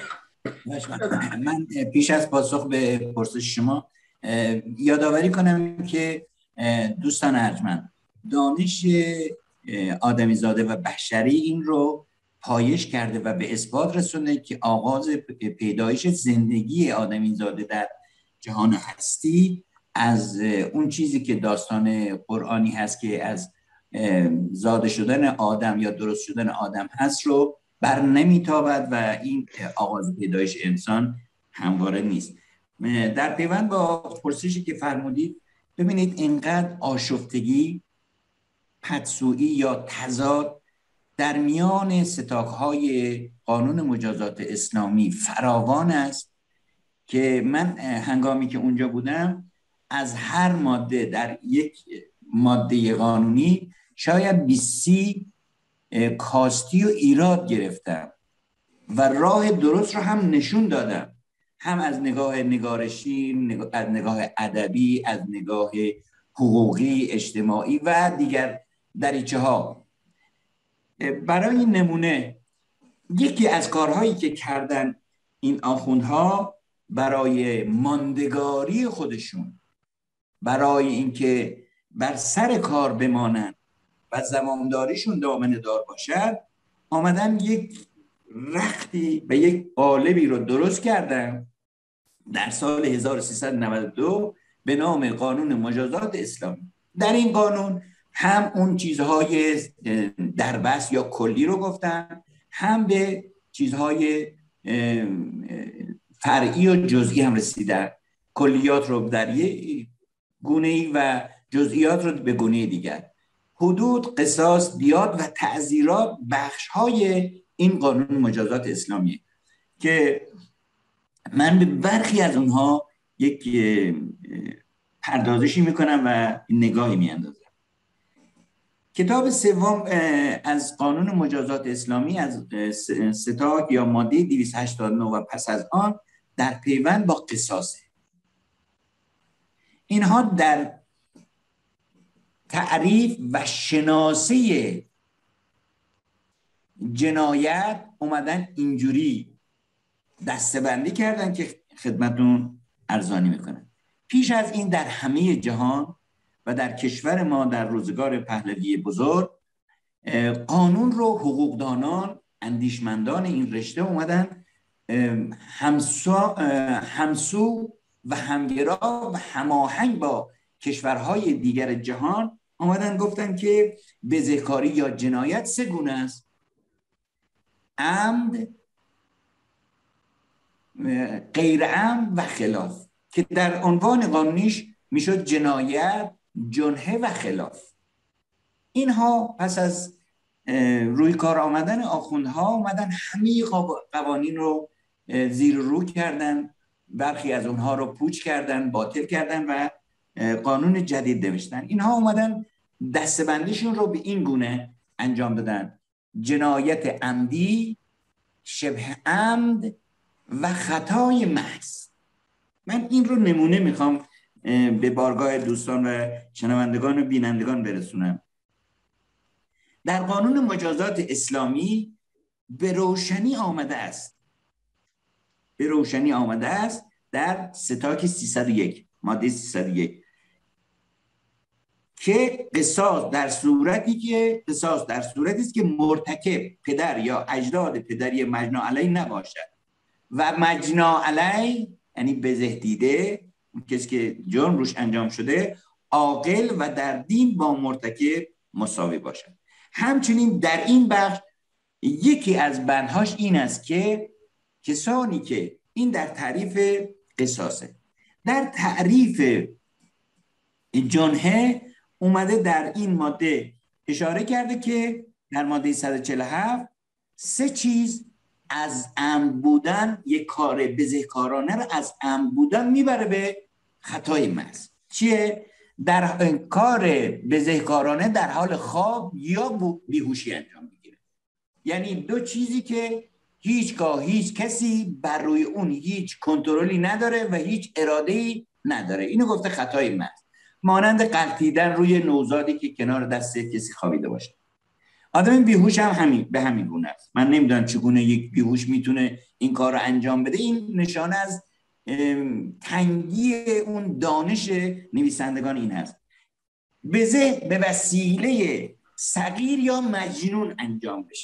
[SPEAKER 4] من پیش از پاسخ به پرسش شما یادآوری کنم که دوستان ارجمند، دانش آدمیزاده و بشری این رو پایش کرده و به اثبات رسونده که آغاز پیدایش زندگی آدمیزاده در جهان هستی از اون چیزی که داستان قرآنی هست که از زاده شدن آدم یا درست شدن آدم هست رو بر نمیتابد و این آغاز پیدایش انسان همواره نیست. در پیوند با پرسشی که فرمودید، ببینید اینقدر آشفتگی، پدسویی یا تضاد در میان ستاک‌های قانون مجازات اسلامی فراوان است که من هنگامی که اونجا بودم از هر ماده در یک ماده قانونی شاید بیستی کاستی و ایراد گرفتم و راه درست رو هم نشون دادم، هم از نگاه نگارشی، از نگاه ادبی، از نگاه حقوقی، اجتماعی و دیگر دریچه ها. برای این نمونه یکی از کارهایی که کردن این آخوندها برای ماندگاری خودشون، برای اینکه بر سر کار بمانن و زمامداریشون دامنه دار باشد، آمدن یک رختی و یک قالبی رو درست کردن در سال هزار و سیصد و نود و دو به نام قانون مجازات اسلامی. در این قانون هم اون چیزهای دربست یا کلی رو گفتن، هم به چیزهای فرعی و جزئی هم رسیدن. کلیات رو در یک گونه‌ای و جزئیات رو به گونه دیگر. حدود، قصاص، دیات و تعزیرات بخش‌های این قانون مجازات اسلامی که من به برخی از اونها یک پردازشی میکنم و نگاهی میاندازم. کتاب سوم از قانون مجازات اسلامی از ستاک یا ماده دویست و هشتاد و نه و پس از آن در پیوند با قصاصه. اینها در تعریف و شناسی جنایت اومدن اینجوری دسته‌بندی کردن که خدمتون ارزانی میکنن. پیش از این در همه جهان و در کشور ما در روزگار پهلوی بزرگ قانون رو حقوقدانان، اندیشمندان این رشته اومدن همسو, همسو و همگرا و هماهنگ با کشورهای دیگر جهان اومدن گفتن که بزهکاری یا جنایت سه گونه است: عمد، غیر عمد و خلاف، که در عنوان قانونیش میشد جنایت، جنحه و خلاف. اینها پس از روی کار آمدن آخوندها اومدن همه قوانین رو زیر رو کردن برخی از اونها رو پوچ کردن، باطل کردن و قانون جدید نوشتن. اینها اومدن دستبندیشون رو به این گونه انجام دادن: جنایت عمدی، شبه عمد و خطای محض. من این رو نمونه میخوام به بارگاه دوستان و شنوندگان و بینندگان برسونم. در قانون مجازات اسلامی به روشنی آمده است به روشنی آمده است در ستاک سیصد و یک، ماده سیصد و یک، که قصاص در صورتی که قصاص در صورتی است که مرتکب پدر یا اجداد پدری مجنی علیه نباشد و مجنی علیه یعنی بزه دیده، کسی که جرم روش انجام شده، عاقل و در دین با مرتکب مساوی باشد. همچنین در این بخش یکی از بندهاش این است که کسانی که این در تعریف قصاصه، در تعریف جنحه اومده در این ماده اشاره کرده که در ماده صد و چهل و هفت سه چیز از عمد بودن، یک کار بزهکارانه رو از عمد بودن میبره به خطای محض. چیه؟ در کار بزهکارانه در حال خواب یا بیهوشی انجام میگیره. یعنی دو چیزی که هیچگاه هیچ کسی بر روی اون هیچ کنترلی نداره و هیچ اراده‌ای نداره. اینو گفته خطای محض. مانند غلطیدن روی نوزادی که کنار دست کسی خوابیده باشه. آدم بیهوش هم همین به همین گونه است. من نمیدونم چگونه یک بیهوش میتونه این کار رو انجام بده. این نشانه از تنگی اون دانش نویسندگان این هست. بزه به وسیله صغیر یا مجنون انجام بشه.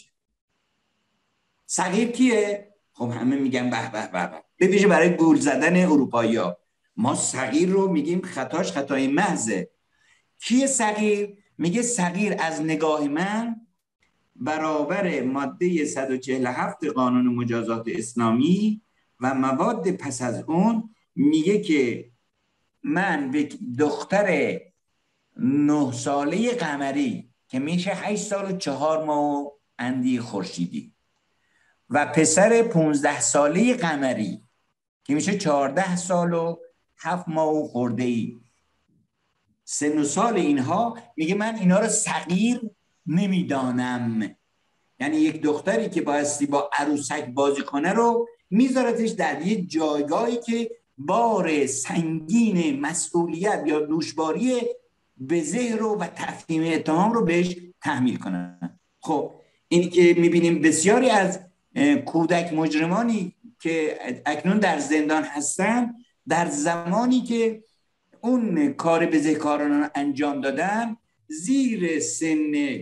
[SPEAKER 4] صغیر کیه؟ خب همه میگن به به به به. به ویژه برای گول زدن اروپایی‌ها ما صغیر رو میگیم خطاش خطای محضه. کیه صغیر؟ میگه صغیر از نگاه من برابر ماده صد و چهل و هفت قانون مجازات اسلامی و مواد پس از اون میگه که من به دختر نه ساله قمری که میشه هشت سال و چهار ماه و اندی خورشیدی و پسر پونزده ساله قمری که میشه چهارده سال و هفت ماه و خورده ای، سن و سال اینها، میگه من اینا رو صغیر نمیدانم. یعنی یک دختری که بایستی با عروسک بازی کنه رو میذارتش در یک جایگاهی که بار سنگین مسئولیت یا دوشباری بزه رو و تفهیم اتهام رو بهش تحمیل کنن. خب اینی که میبینیم بسیاری از کودک مجرمانی که اکنون در زندان هستن در زمانی که اون کار بزهکارانه انجام دادن زیر سن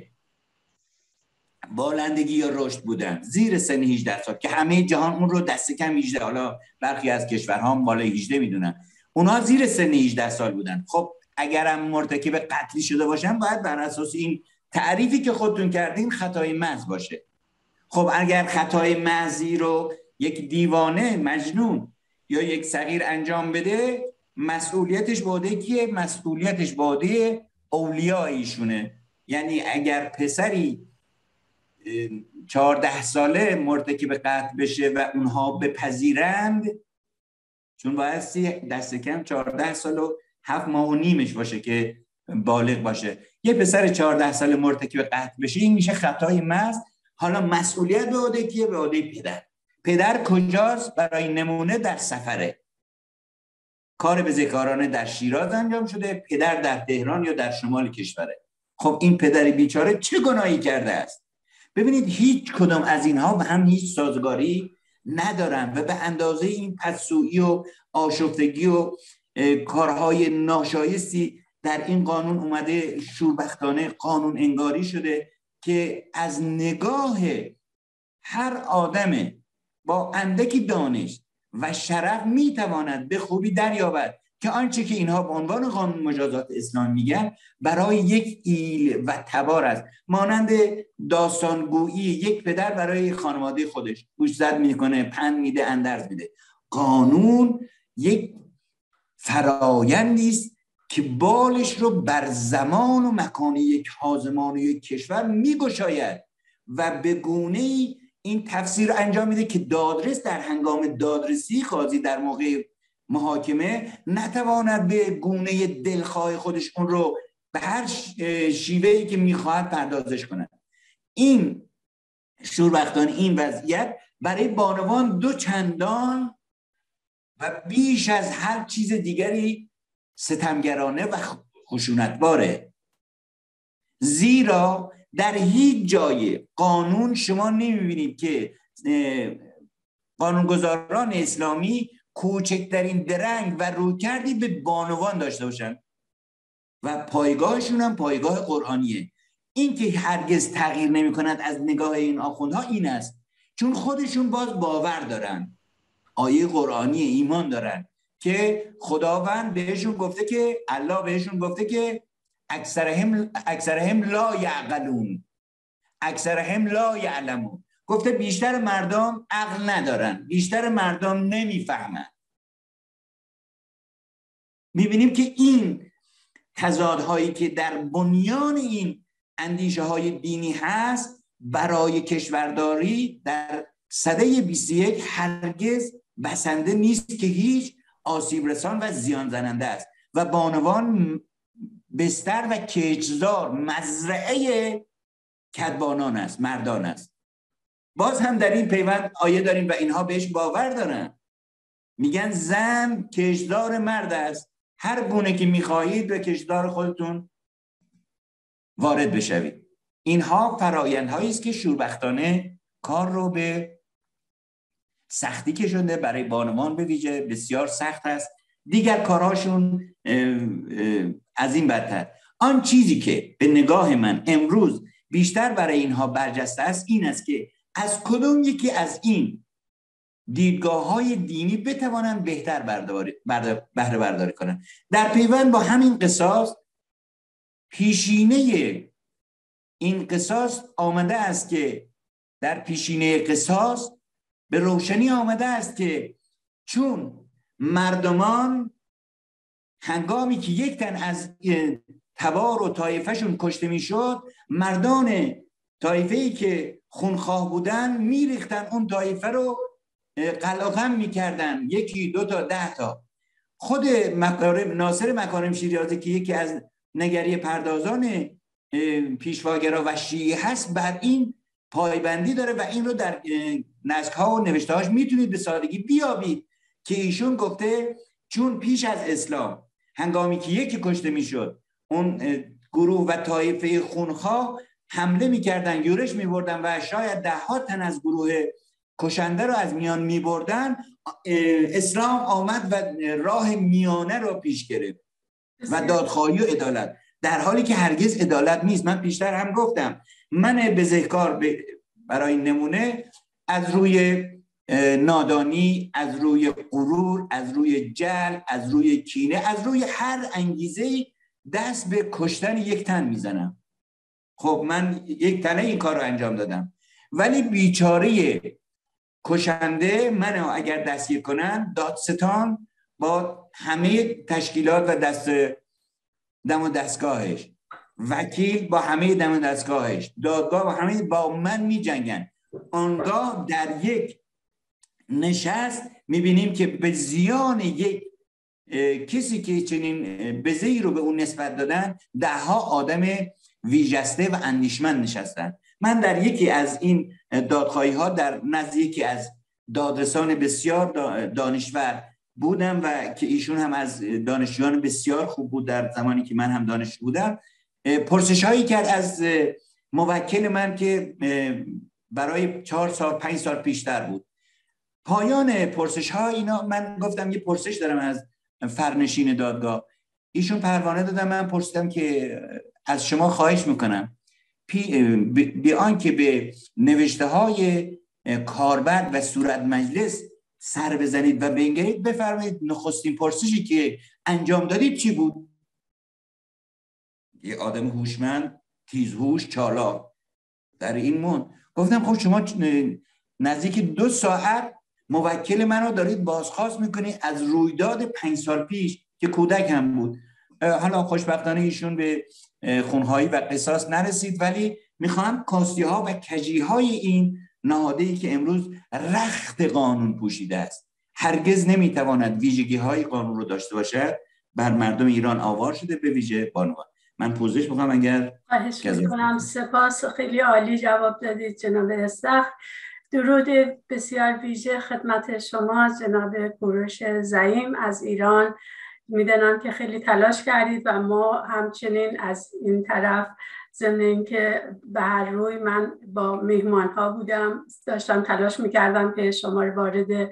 [SPEAKER 4] بالندگی یا رشد بودن، زیر سن هجده سال، که همه جهان اون رو دست کم هجده، حالا برخی از کشورها هم بالای هجده میدونن، اونها زیر سن هجده سال بودن. خب اگرم مرتکب قتلی شده باشن باید بر اساس این تعریفی که خودتون کردین خطای محض باشه. خب اگر خطای محضی رو یک دیوانه مجنون یا یک صغیر انجام بده، مسئولیتش به عهده کیه؟ مسئولیتش به عهده اولیاء ایشونه. یعنی اگر پسری چهارده ساله مرتکب قتل بشه و اونها بپذیرند، چون باید دست کم چهارده سال و هفت ماه و نیمش باشه که بالغ باشه، یه پسر چهارده ساله مرتکب قتل بشه، این میشه خطای محض. حالا مسئولیت به عهده کیه؟ به عهده پدر. پدر کجاست؟ برای نمونه در سفره، کار بزهکارانه در شیراز انجام شده، پدر در تهران یا در شمال کشوره. خب این پدر بیچاره چه گناهی کرده است؟ ببینید هیچ کدام از اینها به هم هیچ سازگاری ندارن و به اندازه این پدسویی و آشفتگی و کارهای ناشایستی در این قانون اومده شوربختانه قانون انگاری شده که از نگاه هر آدم با اندکی دانش و شرف میتواند به خوبی دریابد که آنچه که اینها به عنوان قانون مجازات اسلام میگن برای یک ایل و تبار است، مانند داستانگویی یک پدر برای خانواده خودش گوشزد میکنه، پند میده، اندرز میده. قانون یک فرایندی است که بالش رو بر زمان و مکان یک حازمان و یک کشور میگشاید و به گونه‌ای این تفسیر انجام میده که دادرس در هنگام دادرسی، قاضی در موقع محاکمه نتواند به گونه دلخواه خودش اون رو به هر شیوهی که میخواهد پردازش کند. این شوربختانه این وضعیت برای بانوان دو چندان و بیش از هر چیز دیگری ستمگرانه و خشونتباره، زیرا در هیچ جای قانون شما نمیبینید که قانونگذاران اسلامی کوچکترین درنگ و رویکردی به بانوان داشته باشن و پایگاهشون هم پایگاه قرآنیه. این که هرگز تغییر نمی کند از نگاه این آخوندها این است چون خودشون باز باور دارن، آیه قرآنی ایمان دارن که خداوند بهشون گفته که الله بهشون گفته که اکثرهم اکثرهم لا یعقلون اکثرهم لا یعلمون، گفته بیشتر مردم عقل ندارن، بیشتر مردم نمیفهمن. میبینیم که این تضادهایی که در بنیان این اندیشه های دینی هست برای کشورداری در سده بیست و یک هرگز بسنده نیست که هیچ آسیب رسان و زیان زننده است و بانوان بستر و کشتزار مزرعه کدبانان است، مردان است. باز هم در این پیوند آیه داریم و اینها بهش باور دارن، میگن زن کشتزار مرد است، هر گونه که میخواهید به کشتزار خودتون وارد بشوید. اینها فرایندهایی است که شوربختانه کار رو به سختی کشونده، برای بانوان به ویژه بسیار سخت است، دیگر کارهاشون از این بدتر. آن چیزی که به نگاه من امروز بیشتر برای اینها برجسته است این است که از کدوم یکی از این دیدگاه‌های دینی بتوانند بهتر بهره برداری کنند. در پیوند با همین قصاص، پیشینه این قصاص آمده است که در پیشینه قصاص به روشنی آمده است که چون مردمان هنگامی که یک تن از تبار و طایفهشون کشته میشد، مردان طایفه‌ای که خونخواه بودن میریختن اون طایفه رو قلقم میکردن، یکی دو تا ده تا. خود مکارم ناصر مکارم شیرازی که یکی از نگری پردازان پیشواگرا و شیعه هست بر این پایبندی داره و این رو در نسخ‌ها و نوشته‌هاش میتونید به سادگی بیابید که ایشون گفته چون پیش از اسلام هنگامی که یکی کشته میشد اون گروه و طایفه خونخواه حمله میکردن، یورش میبردن و شاید ده ها تن از گروه کشنده رو از میان میبردن، اسلام آمد و راه میانه رو پیش گرفت و دادخواهی و عدالت، در حالی که هرگز عدالت نیست. من پیشتر هم گفتم من بزهکار برای نمونه از روی نادانی، از روی غرور، از روی جهل، از روی کینه، از روی هر انگیزه‌ای دست به کشتن یک تن میزنم. خب من یک تنه این کار رو انجام دادم، ولی بیچاره کشنده منو اگر دستگیر کنن، دادستان با همه تشکیلات و دست دم و دستگاهش، وکیل با همه دم و دستگاهش، دادگاه با همه با من می جنگن. آنگاه در یک نشست میبینیم که به زیان یک کسی که چنین بزهی رو به اون نسبت دادن، ده ها آدم ویژسته و اندیشمند نشستن. من در یکی از این دادخواهی ها در نزد یکی از دادرسان بسیار دانشور بودم و که ایشون هم از دانشجویان بسیار خوب بود در زمانی که من هم دانشجو بودم. پرسش هایی کرد از موکل من که برای چهار سال پنج سال پیشتر بود. پایان پرسش ها اینا من گفتم یه پرسش دارم از فرنشین دادگاه. ایشون پروانه دادم، من پرسیدم که از شما خواهش میکنم بی آن که به نوشته های کاربرد و صورت مجلس سر بزنید و بنگرید، بفرمایید نخستین پرسشی که انجام دادید چی بود؟ یه آدم هوشمند، تیزهوش، چالاک در این مون گفتم خب شما نزدیک دو ساعت موکل منو دارید بازخواست میکنید از رویداد پنج سال پیش که کودک هم بود. حالا خوشبختانه ایشون به خونهایی و قصاص نرسید، ولی میخوام کاستی ها و کجی های این نهاده‌ای که امروز رخت قانون پوشیده است، هرگز نمیتواند ویژگی های قانون رو داشته باشد بر مردم ایران آوار شده، به ویژه بانوان. من پوزش میخوام اگر
[SPEAKER 2] خواهش میکنم. سپاس، خیلی عالی جواب دادید جناب استخر. درود بسیار ویژه خدمت شما جناب کوروش زعیم از ایران. میدونم که خیلی تلاش کردید و ما همچنین از این طرف، ضمن اینکه به هر روی من با مهمان ها بودم، داشتم تلاش میکردم که شما رو وارد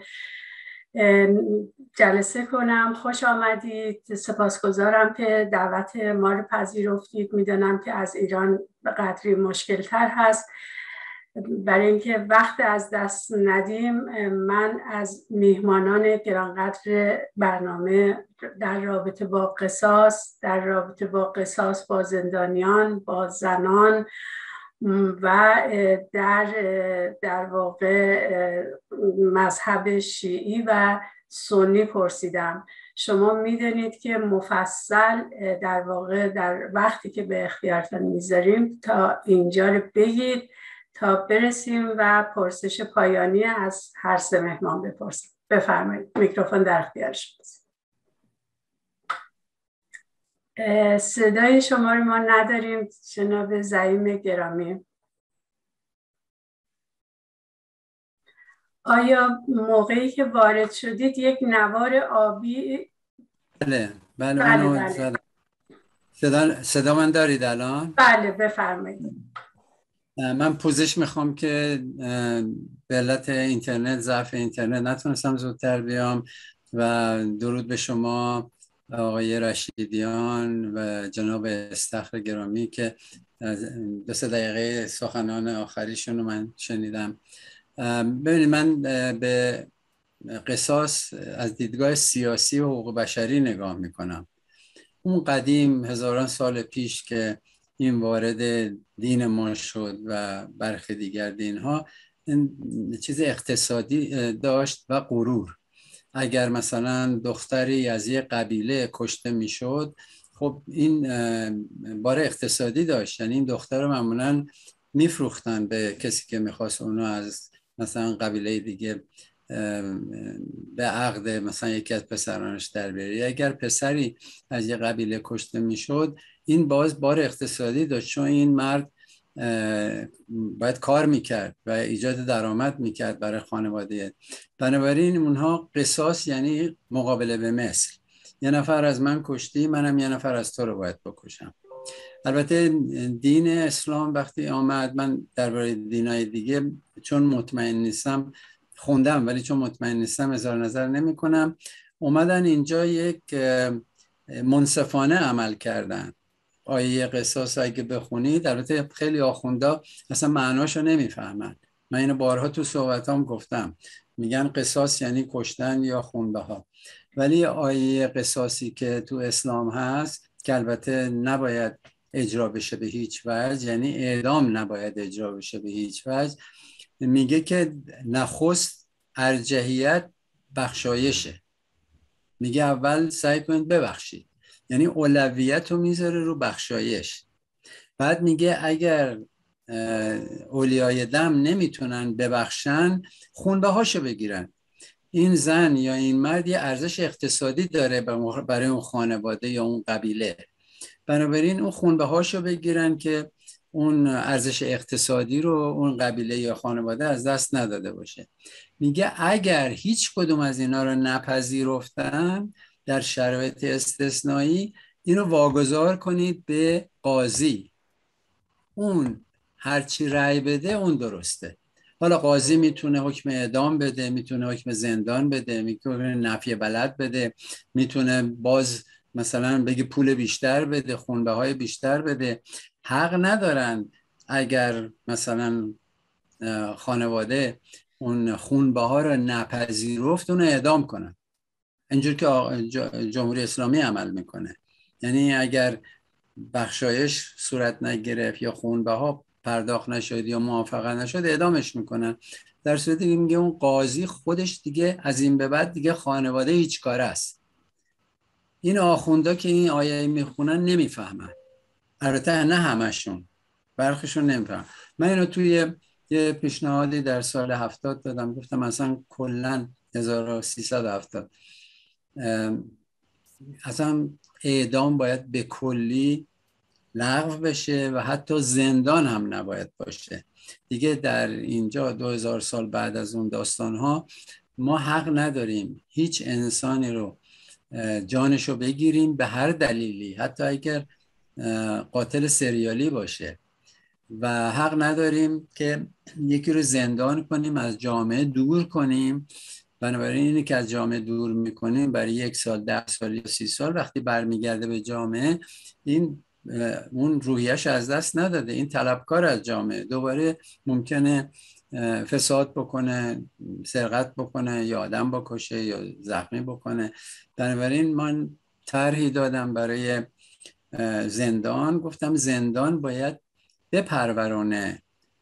[SPEAKER 2] جلسه کنم. خوش آمدید. سپاسگزارم که دعوت ما رو پذیرفتید. میدونم که از ایران به قدری مشکل تر هست. برای اینکه وقت از دست ندیم، من از میهمانان گرانقدر برنامه در رابطه با قصاص، در رابطه با قصاص با زندانیان، با زنان و در در واقع مذهب شیعی و سنی پرسیدم. شما میدونید که مفصل در واقع در وقتی که به اختیارتان میذاریم تا اینجا رو بگید تا برسیم و پرسش پایانی از هر سه مهمان بپرسیم. بفرمایید، میکروفون در اختیار شماست. صدای شما رو ما نداریم جناب زعیم گرامی. آیا موقعی که وارد شدید یک نوار آبی؟
[SPEAKER 5] بله بله,
[SPEAKER 2] بله, بله.
[SPEAKER 5] صدا, صدا من دارید الان؟
[SPEAKER 2] بله بفرمایید.
[SPEAKER 5] من پوزش میخوام که به علت اینترنت، ضعف اینترنت نتونستم زودتر بیام و درود به شما آقای رشیدیان و جناب استخر گرامی که دو سه دقیقه سخنان آخریشون رو من شنیدم. ببینید، من به قصاص از دیدگاه سیاسی و حقوق بشری نگاه میکنم. اون قدیم هزاران سال پیش که این وارد دین ما شد و برخی دیگر دین ها، این چیز اقتصادی داشت و غرور. اگر مثلا دختری از یک قبیله کشته میشد، خب این بار اقتصادی داشت، یعنی این دختر رو معمولا میفروختن به کسی که میخواست اونو از مثلا قبیله دیگه به عقد مثلا یکی از پسرانش در بیاره. اگر پسری از یک قبیله کشته میشد، این باز بار اقتصادی داشت، چون این مرد باید کار میکرد و ایجاد درآمد میکرد برای خانواده. بنابراین اونها قصاص یعنی مقابله به مثل. یه نفر از من کشتی، منم یه نفر از تو رو باید بکشم. البته دین اسلام وقتی آمد، من درباره دینای دیگه چون مطمئن نیستم خوندم، ولی چون مطمئن نیستم اظهار نظر نمی کنم. اومدن اینجا یک منصفانه عمل کردن. آیه قصاص اگه بخونید، البته خیلی آخوندا اصلا معناشو نمیفهمن. من اینو بارها تو صحبتام گفتم، میگن قصاص یعنی کشتن یا خونبه ها، ولی آیه قصاصی که تو اسلام هست که البته نباید اجرا بشه به هیچ وجه، یعنی اعدام نباید اجرا بشه به هیچ وجه، میگه که نخست ارجحیت بخشایشه. میگه اول سعی کنید ببخشید، یعنی اولویت رو میذاره رو بخشایش. بعد میگه اگر اولیای دم نمیتونن ببخشن، خونبه هاشو بگیرن. این زن یا این مرد یه ارزش اقتصادی داره برای اون خانواده یا اون قبیله، بنابراین اون خونبه هاشو بگیرن که اون ارزش اقتصادی رو اون قبیله یا خانواده از دست نداده باشه. میگه اگر هیچ کدوم از اینا رو نپذیرفتن، در شرایط استثنایی اینو واگذار کنید به قاضی، اون هرچی رأی بده اون درسته. حالا قاضی میتونه حکم اعدام بده، میتونه حکم زندان بده، میتونه نفی بلد بده، میتونه باز مثلا بگه پول بیشتر بده، خونبه های بیشتر بده. حق ندارن اگر مثلا خانواده اون خونبه ها رو نپذیرفت اون اعدام کنن. اینجور که جمهوری اسلامی عمل میکنه، یعنی اگر بخشایش صورت نگرفت یا خونبه ها پرداخت نشد یا موافقت نشد، اعدامش میکنن. در صورتی که میگه اون قاضی خودش دیگه از این به بعد دیگه خانواده هیچ کار است. این آخوندا که این آیه میخونن نمیفهمن، البته نه همشون، برخیشون نمیفهمن. من اینو توی یه پیشنهادی در سال هفتاد دادم، گفتم مثلا کلن هزار و سیصد و هفتاد اصلا اعدام باید به کلی لغو بشه و حتی زندان هم نباید باشه دیگه. در اینجا دو هزار سال بعد از اون داستان‌ها ما حق نداریم هیچ انسانی رو جانشو بگیریم به هر دلیلی، حتی اگر قاتل سریالی باشه، و حق نداریم که یکی رو زندان کنیم، از جامعه دور کنیم. بنابراین اینی که از جامعه دور میکنیم برای یک سال، ده سال یا سی سال، وقتی برمیگرده به جامعه این اون روحیش از دست نداده، این طلبکار از جامعه، دوباره ممکنه فساد بکنه، سرقت بکنه یا آدم بکشه یا زخمی بکنه. بنابراین من طرحی دادم برای زندان، گفتم زندان باید بپرورونه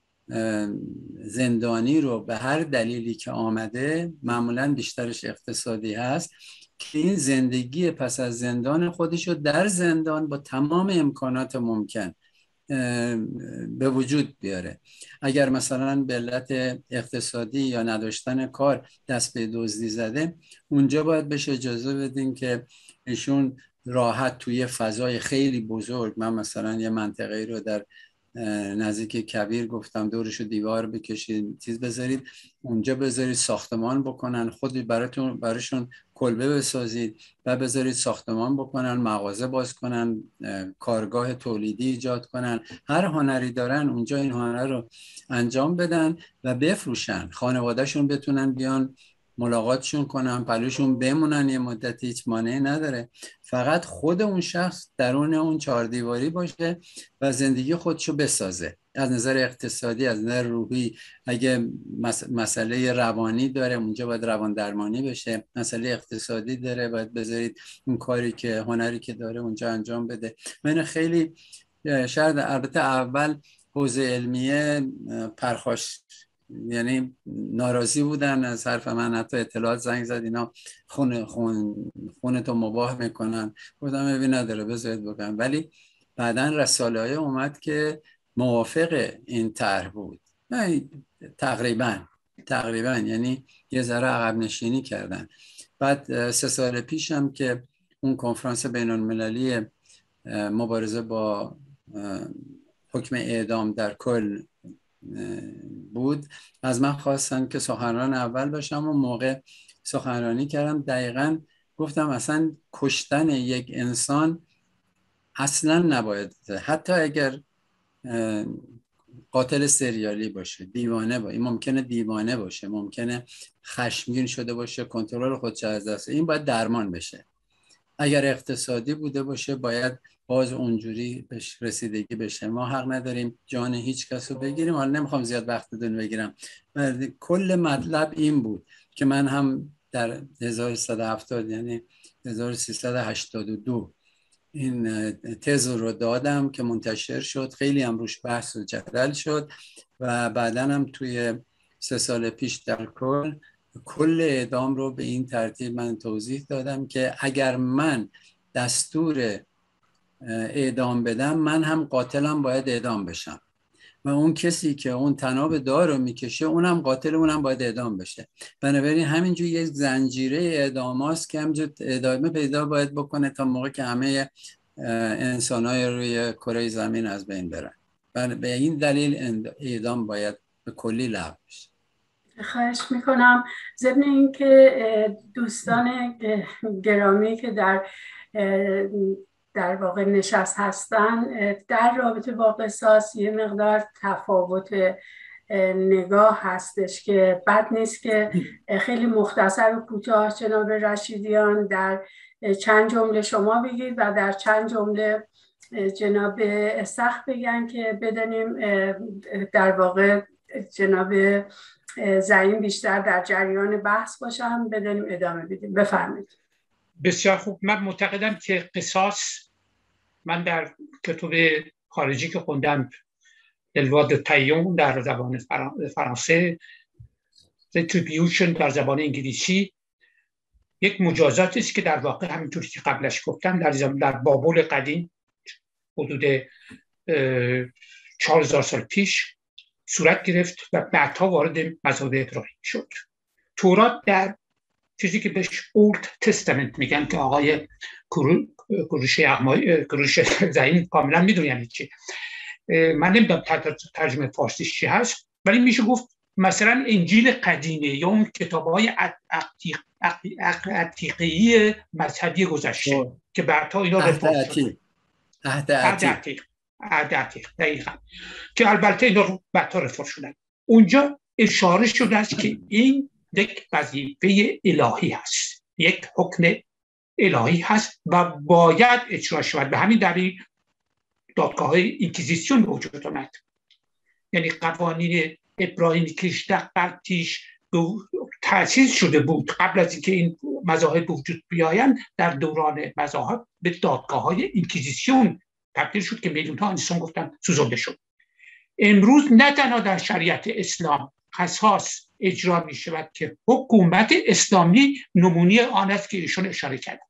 [SPEAKER 5] زندانی رو به هر دلیلی که آمده، معمولاً بیشترش اقتصادی هست، که این زندگی پس از زندان خودش رو در زندان با تمام امکانات ممکن به وجود بیاره. اگر مثلا به علت اقتصادی یا نداشتن کار دست به دزدی زده، اونجا باید بهش اجازه بدین که ایشون راحت توی فضای خیلی بزرگ، من مثلا یه منطقه رو در نزدیک کبیر گفتم دورشو دیوار بکشید، چیز بذارید اونجا، بذارید ساختمان بکنن، خود براتون براشون کلبه بسازید و بذارید ساختمان بکنن، مغازه باز کنن، کارگاه تولیدی ایجاد کنن، هر هنری دارن اونجا این هنر رو انجام بدن و بفروشن، خانوادهشون بتونن بیان ملاقاتشون کنن، پلوشون بمونن یه مدت، هیچ مانعی نداره. فقط خود اون شخص درون اون چهار دیواری باشه و زندگی خودشو بسازه. از نظر اقتصادی، از نظر روحی، اگه مسئله روانی داره اونجا باید روان درمانی بشه، مسئله اقتصادی داره باید بذارید اون کاری که هنری که داره اونجا انجام بده. من خیلی شاید البته اول حوزه علمیه پرخاش، یعنی ناراضی بودن از حرف من، حتی اطلاعات زنگ زد اینا خون خون خونتو مباح میکنن، گفتم ببین نداره بذارید بکنم. ولی بعدن رساله های اومد که موافق این طرح بود، نه تقریبا تقریبا یعنی یه ذره عقب نشینی کردن. بعد سه سال پیشم که اون کنفرانس بین المللی مبارزه با حکم اعدام در کل بود، از من خواستن که سخنران اول باشم و موقع سخنرانی کردم دقیقاً گفتم اصلا کشتن یک انسان اصلا نباید، حتی اگر قاتل سریالی باشه، دیوانه باشه، ممکنه دیوانه باشه، ممکنه خشمگین شده باشه، کنترل خودش از دست، این باید درمان بشه. اگر اقتصادی بوده باشه باید باز اونجوری بهش رسیدگی بشه. ما حق نداریم جان هیچ کس رو بگیریم. حالا نمیخوام زیاد وقتتون بگیرم، کل مطلب این بود که من هم در هزار و سیصد و هفتاد یعنی هزار و سیصد و هشتاد و دو این تز رو دادم که منتشر شد، خیلی هم روش بحث و جدل شد و بعداً هم توی سه سال پیش در کل کل اعدام رو به این ترتیب من توضیح دادم که اگر من دستور اعدام بدم، من هم قاتلم باید اعدام بشم و اون کسی که اون طناب دار رو میکشه اونم قاتل، اونم باید اعدام بشه. بنابراین همینجور یک زنجیره اعدام هاست که همینجور ادامه پیدا باید بکنه تا موقع که همه انسان‌های روی کره زمین از بین برن. به این دلیل اعدام باید به کلی لغو بشه.
[SPEAKER 2] خواهش میکنم. ضمن این که دوستان گرامی که در در واقع نشست هستن، در رابطه با قصاص یه مقدار تفاوت نگاه هستش که بد نیست که خیلی مختصر و کوتاه جناب رشیدیان در چند جمله شما بگید و در چند جمله جناب استخ بگن که بدانیم در واقع جناب زعیم بیشتر در جریان بحث باشن، بدانیم ادامه بدیم. بفرمایید.
[SPEAKER 3] بسیار خوب. من معتقدم که قصاص، من در کتاب خارجی که خوندم لوا د تایون در زبان فرانسه، ریتریبیوشن در زبان انگلیسی، یک مجازات است که در واقع همینطوری که قبلش گفتم در در بابل قدیم حدود چهار هزار سال پیش صورت گرفت و بعدها وارد مذهب ابراهیم شد. تورات در چیزی که بهش اولد تستامنت میگن که آقای کروش کروش زعیم کاملا میدونه یعنی چی. من نمیدونم ترجمه فارسیش چی هست، ولی میشه گفت مثلا انجیل قدیمه یا اون کتاب‌های عتیقه‌ای مذهبی گذشته که بعدها اینا رفع شد. عهد عتیق عهد عتیق دقیقاً، که البته اینا رو بعدها رفع شدن. اونجا اشاره شده است که این یک وظیفه الهی هست، یک حکم الهی هست و باید اجرا شود. به همین دلیل دادگاه‌های اینکیزیسیون به وجود آمد، یعنی قوانین ابراهیمی که در قرتیش تأسیس شده بود قبل از اینکه این مذاهب وجود بیایند، در دوران مذاهب به دادگاه‌های اینکیزیسیون تبدیل شد که میلیون‌ها انسان گفتن سوزانده شد. امروز نه تنها در شریعت اسلام قصاص اجرا می شود که حکومت اسلامی نمونه آن است که ایشون اشاره کرد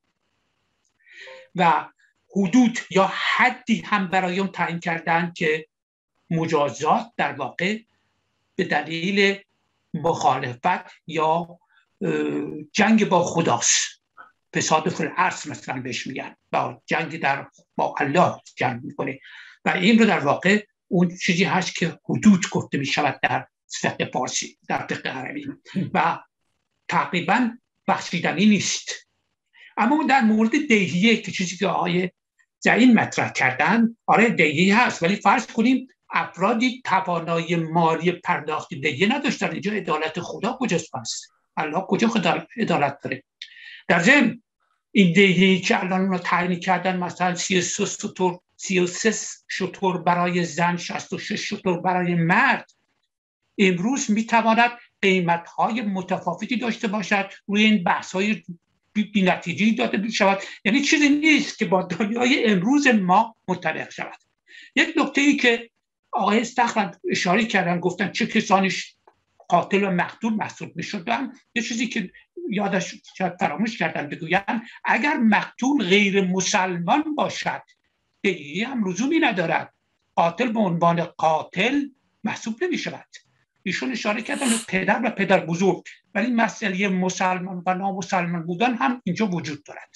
[SPEAKER 3] و حدود یا حدی هم برای اون تعیین کردن که مجازات در واقع به دلیل مخالفت یا جنگ با خداست، فساد فی الارض مثلا بهش میگن، با جنگ در با الله جنگ میکنه و این رو در واقع اون چیزی هست که حدود گفته می شود در فقه فارسی، در فقه عربی و تقریبا بخشیدنی نیست. اما در مورد دیهیه که چیزی که آقای زعیم مطرح کردن، آره دیهیه هست، ولی فرض کنیم افرادی توانایی مالی پرداخت دیهیه نداشتن، اینجا عدالت خدا کجاست؟ پس الله کجا خدا عدالت داره؟ در ضمن این دیهیه که الان رو تعیین کردن، مثلا سی و سه شتر سی و سه شتر برای زن، شصت و شش شتر برای مرد، امروز میتواند قیمت‌های متفاوتی داشته باشد، روی این بحث‌های بی نتیجه‌ای داده بشود، یعنی چیزی نیست که با دنیای امروز ما مطابق شود. یک نکته‌ای که آقای استخر اشاره کردن، گفتن چه کسانیش قاتل و مقتول محسوب می‌شدن، یه چیزی که یادش شاید فراموش کردن بگویم، اگر مقتول غیر مسلمان باشد دیگه هم لزومی ندارد، قاتل به عنوان قاتل محسوب نمی‌شود. ایشون اشاره کردن به پدر و پدر بزرگ، ولی مسئله مسلمان و نامسلمان بودن هم اینجا وجود دارد.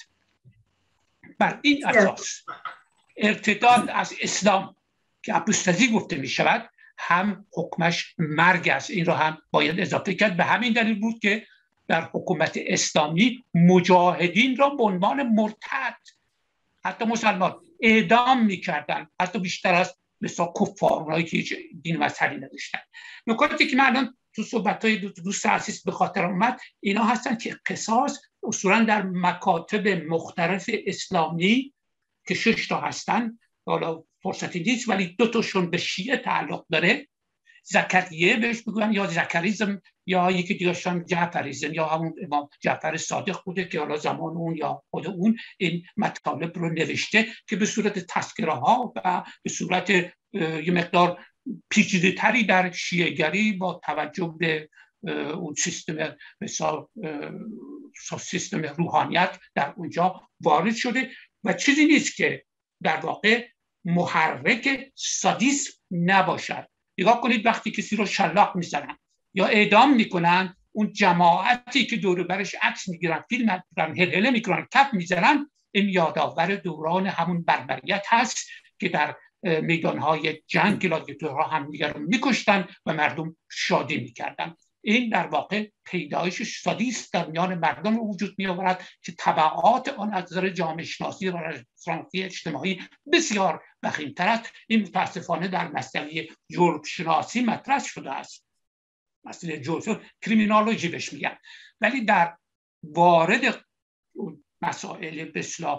[SPEAKER 3] بر این اساس ارتداد از اسلام که اپوستازی گفته می شود هم حکمش مرگ است. این را هم باید اضافه کرد. به همین دلیل بود که در حکومت اسلامی مجاهدین را به عنوان مرتد، حتی مسلمان، اعدام می کردن، حتی بیشتر از مثلا کفار، اونایی که دین مذهبی نداشتن. نکاتی که من الان تو صحبت‌های دوست عزیز به خاطر اومد اینا هستن که قصاص اصولا در مکاتب مختلف اسلامی که شش تا هستن، حالا فرصتی نیست ولی دو تاشون به شیعه تعلق داره، زکریه بهش میگن یا زکریزم، یا یکی دیگه‌شون جعفریزم، یا همون امام جعفر صادق بوده که حالا زمان اون یا خود اون این مطالب رو نوشته که به صورت تذکره ها و به صورت یه مقدار پیچیده تری در شیعه‌گری با توجه به اون سیستم مثلا سیستم روحانیت در اونجا وارد شده و چیزی نیست که در واقع محرک سادیسم نباشد. نگاه کنید وقتی کسی رو شلاق میزنن یا اعدام میکنن، اون جماعتی که دور برش عکس میگیرن، فیلم میگیرن، هلهله میکنن، کف میزنن، این یادآور دوران همون بربریت هست که در میدانهای جنگ گلادیاتورها هم دیگر رو میکشتن و مردم شادی میکردن. این در واقع پیدایش سادیسم در میان مردم وجود می آورد که تبعات آن از نظر جامعه شناسی و رنسانسی اجتماعی بسیار وخیم‌تر است. این متاسفانه در مسئله جرم شناسی مطرح شده است، مسئله جرم کریمینالوژی بهش میگن، ولی در وارد مسائل به اصطلاح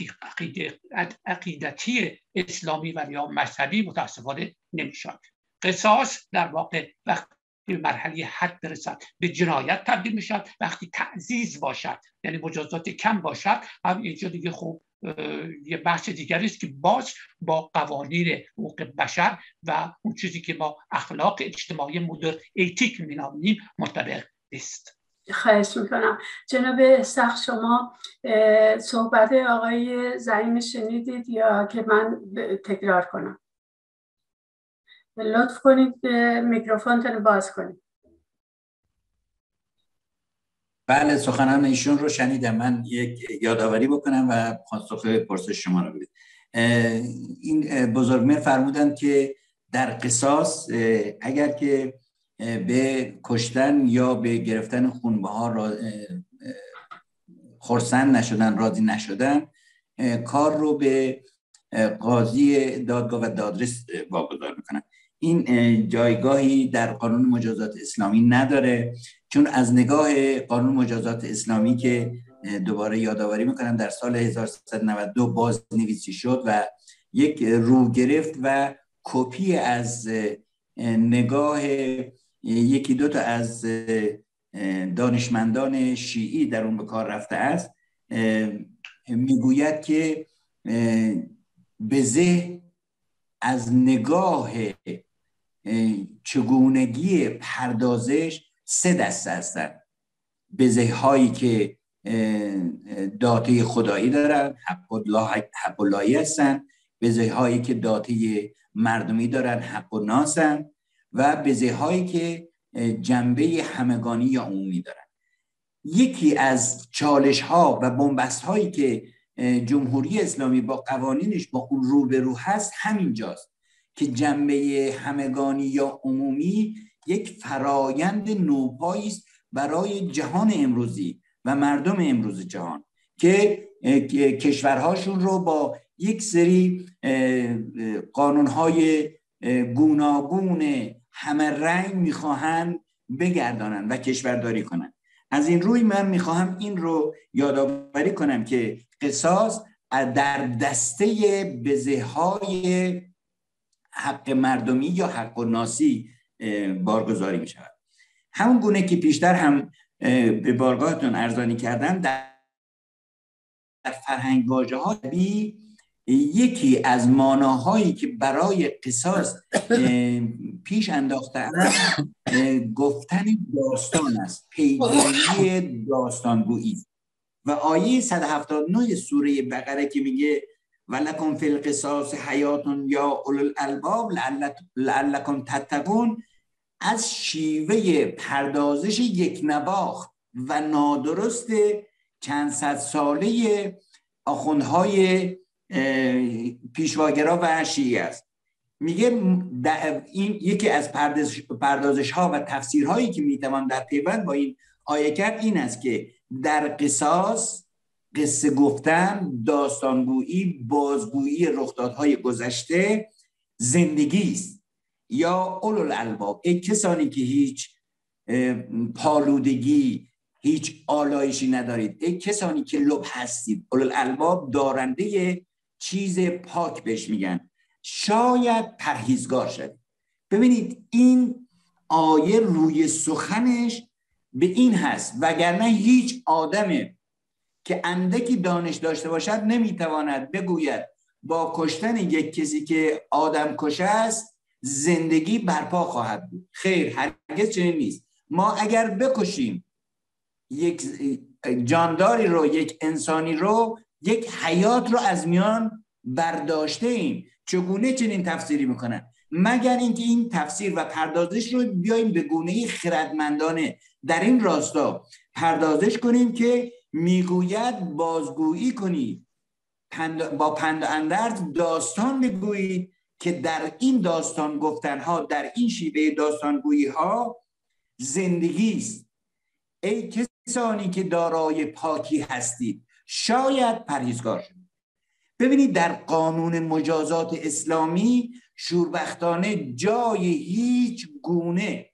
[SPEAKER 3] عقیدتی اسلامی و یا مذهبی متاسفانه نمیشد. قصاص در واقع وقت به مرحله حد برسد به جنایت تبدیل میشد، وقتی تعزیز باشد یعنی مجازات کم باشد، هم اینجا دیگه خوب یه بحث دیگری است که باز با قوانین حقوق بشر و اون چیزی که ما اخلاق اجتماعی مدرن ایتیک مینامیم مطابق است.
[SPEAKER 2] خواهش میکنم. جناب سخت، شما صحبت آقای زعیم شنیدید یا که من تکرار کنم؟ لطف کنید میکروفونتون باز کنید.
[SPEAKER 4] بله، سخنان ایشون رو شنیدم. من یک یادآوری بکنم و پاسخ پرسش شما رو بدم. این بزرگمهر فرمودند که در قصاص اگر که به کشتن یا به گرفتن خونبها را خرسند نشدن، راضی نشدن، کار رو به قاضی دادگاه و دادرس واگذار میکنن. این جایگاهی در قانون مجازات اسلامی نداره، چون از نگاه قانون مجازات اسلامی که دوباره یادآوری میکنم در سال هزار و سیصد و نود و دو بازنویسی شد و یک رو گرفت و کپی از نگاه یکی دو تا از دانشمندان شیعی در اون به کار رفته است، میگوید که بزه از نگاه چگونگی پردازش سه دسته هستند. بزه هایی که داته خدایی دارن، حق الله حق اللهی هستن، بزه هایی که داته مردمی دارن، حق الناسن، و بزه هایی که جنبه همگانی یا عمومی دارن. یکی از چالش ها و بنبست هایی که جمهوری اسلامی با قوانینش با اون روبرو هست همین جاست که جنبه همگانی یا عمومی یک فرایند نوپایی است برای جهان امروزی و مردم امروز جهان که کشورهاشون رو با یک سری قانونهای گوناگون همه رنگ میخواهند بگردانند و کشورداری کنند. از این روی من میخواهم این رو یادآوری کنم که قصاص در دسته بزه‌های حق مردمی یا حق الناسی بارگذاری میشود. همون گونه که پیشتر هم به بارگاهتون ارزانی کردم، در فرهنگ واژه‌ها یکی از معناهایی که برای قصاص پیش انداخته است گفتن داستان است، پیگیری داستانگویی. و آیه صد و هفتاد و نه سوره بقره که میگه ولکم فی القصاص حیات یا اولو الالباب لعلکم تتقون، از شیوه پردازش یک نواخت و نادرست چند صد ساله آخوندهای پیشواگرا و شیعه است. میگه این یکی از پردازش, پردازش ها و تفسیرهایی که میتوان در پیوند با این آیه کرد این است که در قصاص قصه گفتن، داستانگویی، بازگویی رخدادهای گذشته زندگی است. یا اولو الالباب، ای کسانی که هیچ پالودگی، هیچ آلایشی ندارید، ای کسانی که لب هستید، اولو الالباب دارنده چیز پاک بهش میگن، شاید پرهیزگار شد. ببینید این آیه روی سخنش به این هست، وگرنه هیچ آدم که اندکی دانش داشته باشد نمیتواند بگوید با کشتن یک کسی که آدم کشه است زندگی برپا خواهد بود. خیر، هرگز چنین نیست. ما اگر بکشیم یک جانداری رو، یک انسانی رو، یک حیات رو از میان برداشته ایم. چگونه چنین تفسیری میکنن؟ مگر اینکه این تفسیر و پردازش رو بیایم به گونه‌ای خردمندانه در این راستا پردازش کنیم که میگوید بازگویی کنید، پند با پند و اندرز داستان بگویید که در این داستان گفتنها، در این شیوه داستانگویی ها زندگی است. ای کسانی که دارای پاکی هستید شاید پرهیزگار شدید. ببینید در قانون مجازات اسلامی شوربختانه جای هیچ گونه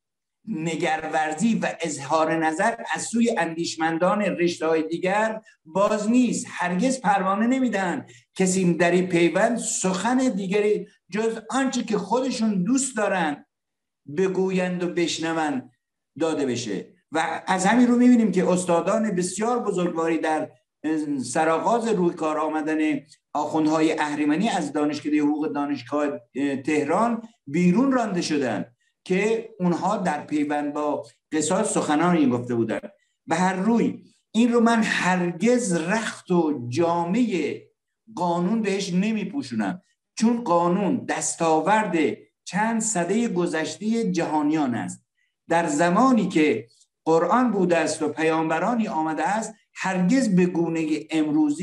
[SPEAKER 4] نگرورزی و اظهار نظر از سوی اندیشمندان رشته‌های دیگر باز نیست. هرگز پروانه نمیدن کسی در این پیوند سخن دیگری جز آنچه که خودشون دوست دارن بگویند و بشنوند داده بشه. و از همین رو میبینیم که استادان بسیار بزرگواری در سرآغاز روی کار آمدن آخوندهای اهریمنی از دانشکده حقوق دانشگاه تهران بیرون رانده شدند که اونها در پیوند با قصاص سخنانی گفته بودند. به هر روی این رو من هرگز رخت و جامه قانون بهش نمی پوشونم، چون قانون دستاورد چند سده گذشته جهانیان است. در زمانی که قرآن بوده است و پیامبرانی آمده است، هرگز به گونه امروزی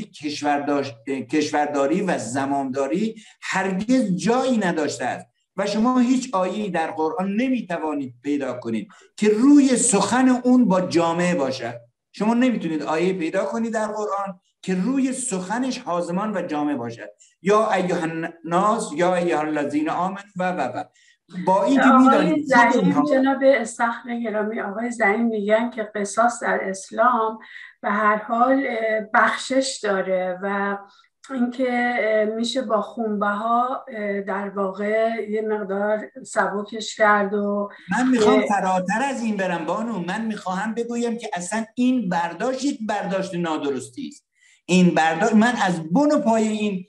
[SPEAKER 4] کشورداری و زمامداری هرگز جایی نداشته است و شما هیچ آیه‌ای در قرآن نمیتوانید پیدا کنید که روی سخن اون با جامعه باشد. شما نمیتونید آیه پیدا کنید در قرآن که روی سخنش حازمان و جامع باشد. یا ایها الناس یا ایها الذین آمنوا و و و با این که میدانید
[SPEAKER 2] زعیم جناب استخر گرامی، آقای زعیم میگن که قصاص در اسلام به هر حال بخشش داره و اینکه میشه با خونبها در واقع یه مقدار سبکش کرد. و
[SPEAKER 4] من میخوام فراتر از این برم بانو، من میخواهم بگویم که اصلا این برداشت یک برداشت نادرستی است. این برداشت، من از بن و پای این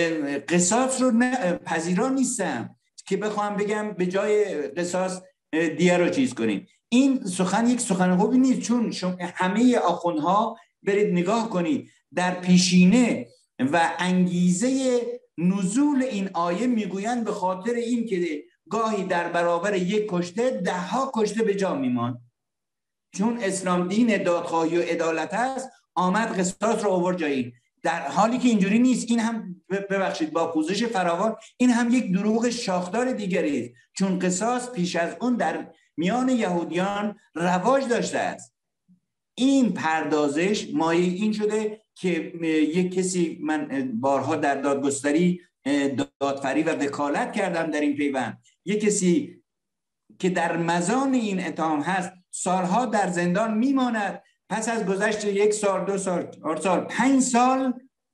[SPEAKER 4] قصاص رو پذیرا نیستم که بخوام بگم به جای قصاص دیگه رو چیز کنیم. این سخن یک سخن خوبی نیست، چون شما همه آخوندها برید نگاه کنید در پیشینه و انگیزه نزول این آیه میگویند به خاطر این که گاهی در برابر یک کشته ده ها کشته به جا میمان، چون اسلام دین دادخواهی و عدالت است، آمد قصاص رو آورد جایی، در حالی که اینجوری نیست. این هم ببخشید با پوزش فراوان، این هم یک دروغ شاخدار دیگری است، چون قصاص پیش از اون در میان یهودیان رواج داشته است. این پردازش مایه این شده که یک کسی، من بارها در دادگستری دادفری و وکالت کردم در این پیوند، یک کسی که در مزان این اتهام هست سالها در زندان میماند، پس از گذشت یک سال دو سال چهار سال پنج سال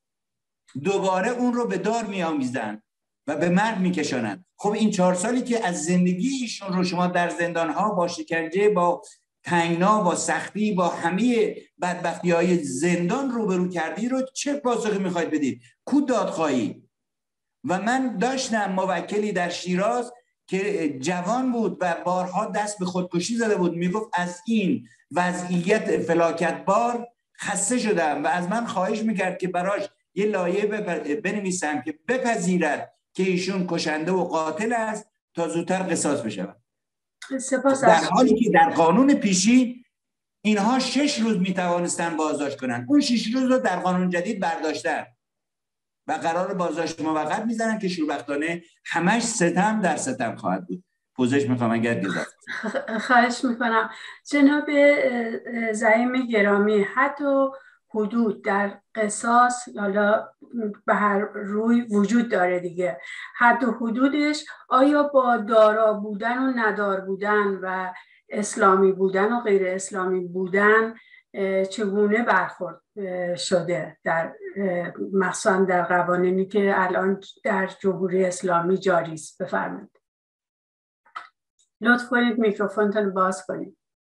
[SPEAKER 4] دوباره اون رو به دار میآمیزند و به مرگ میکشانند. خب این چهار سالی که از زندگی ایشون رو شما در زندان ها با شکنجه، با تنگنا، با سختی، با همه بدبختی های زندان روبرو کردی رو چه پاسخی میخواید بدید؟ کو دادخواهی؟ و من داشتم موکلی در شیراز که جوان بود و بارها دست به خودکشی زده بود، میگفت از این وضعیت فلاکتبار خسته شدم و از من خواهش میکرد که براش یه لایحه بنویسم که بپذیرد که ایشون کشنده و قاتل است تا زودتر قصاص بشود. در حالی که در قانون پیشین اینها شش روز میتوانستن بازداشت کنن، اون شش روز رو در قانون جدید برداشتن و قرار بازداشت موقت میزنن که شوربختانه همش ستم در ستم خواهد بود. پوزش میخوام اگر گذاشت.
[SPEAKER 2] خواهش میکنم جناب زعیم گرامی، حد و حدود در قصاص حالا به هر روی وجود داره دیگه. حد و حدودش آیا با دارا بودن و ندار بودن و اسلامی بودن و غیر اسلامی بودن چگونه برخورد شده در مخصوصا در قوانینی که الان در جمهوری اسلامی جاری است؟ بفرمایید. لطف کنید میکروفونتون باز کنید.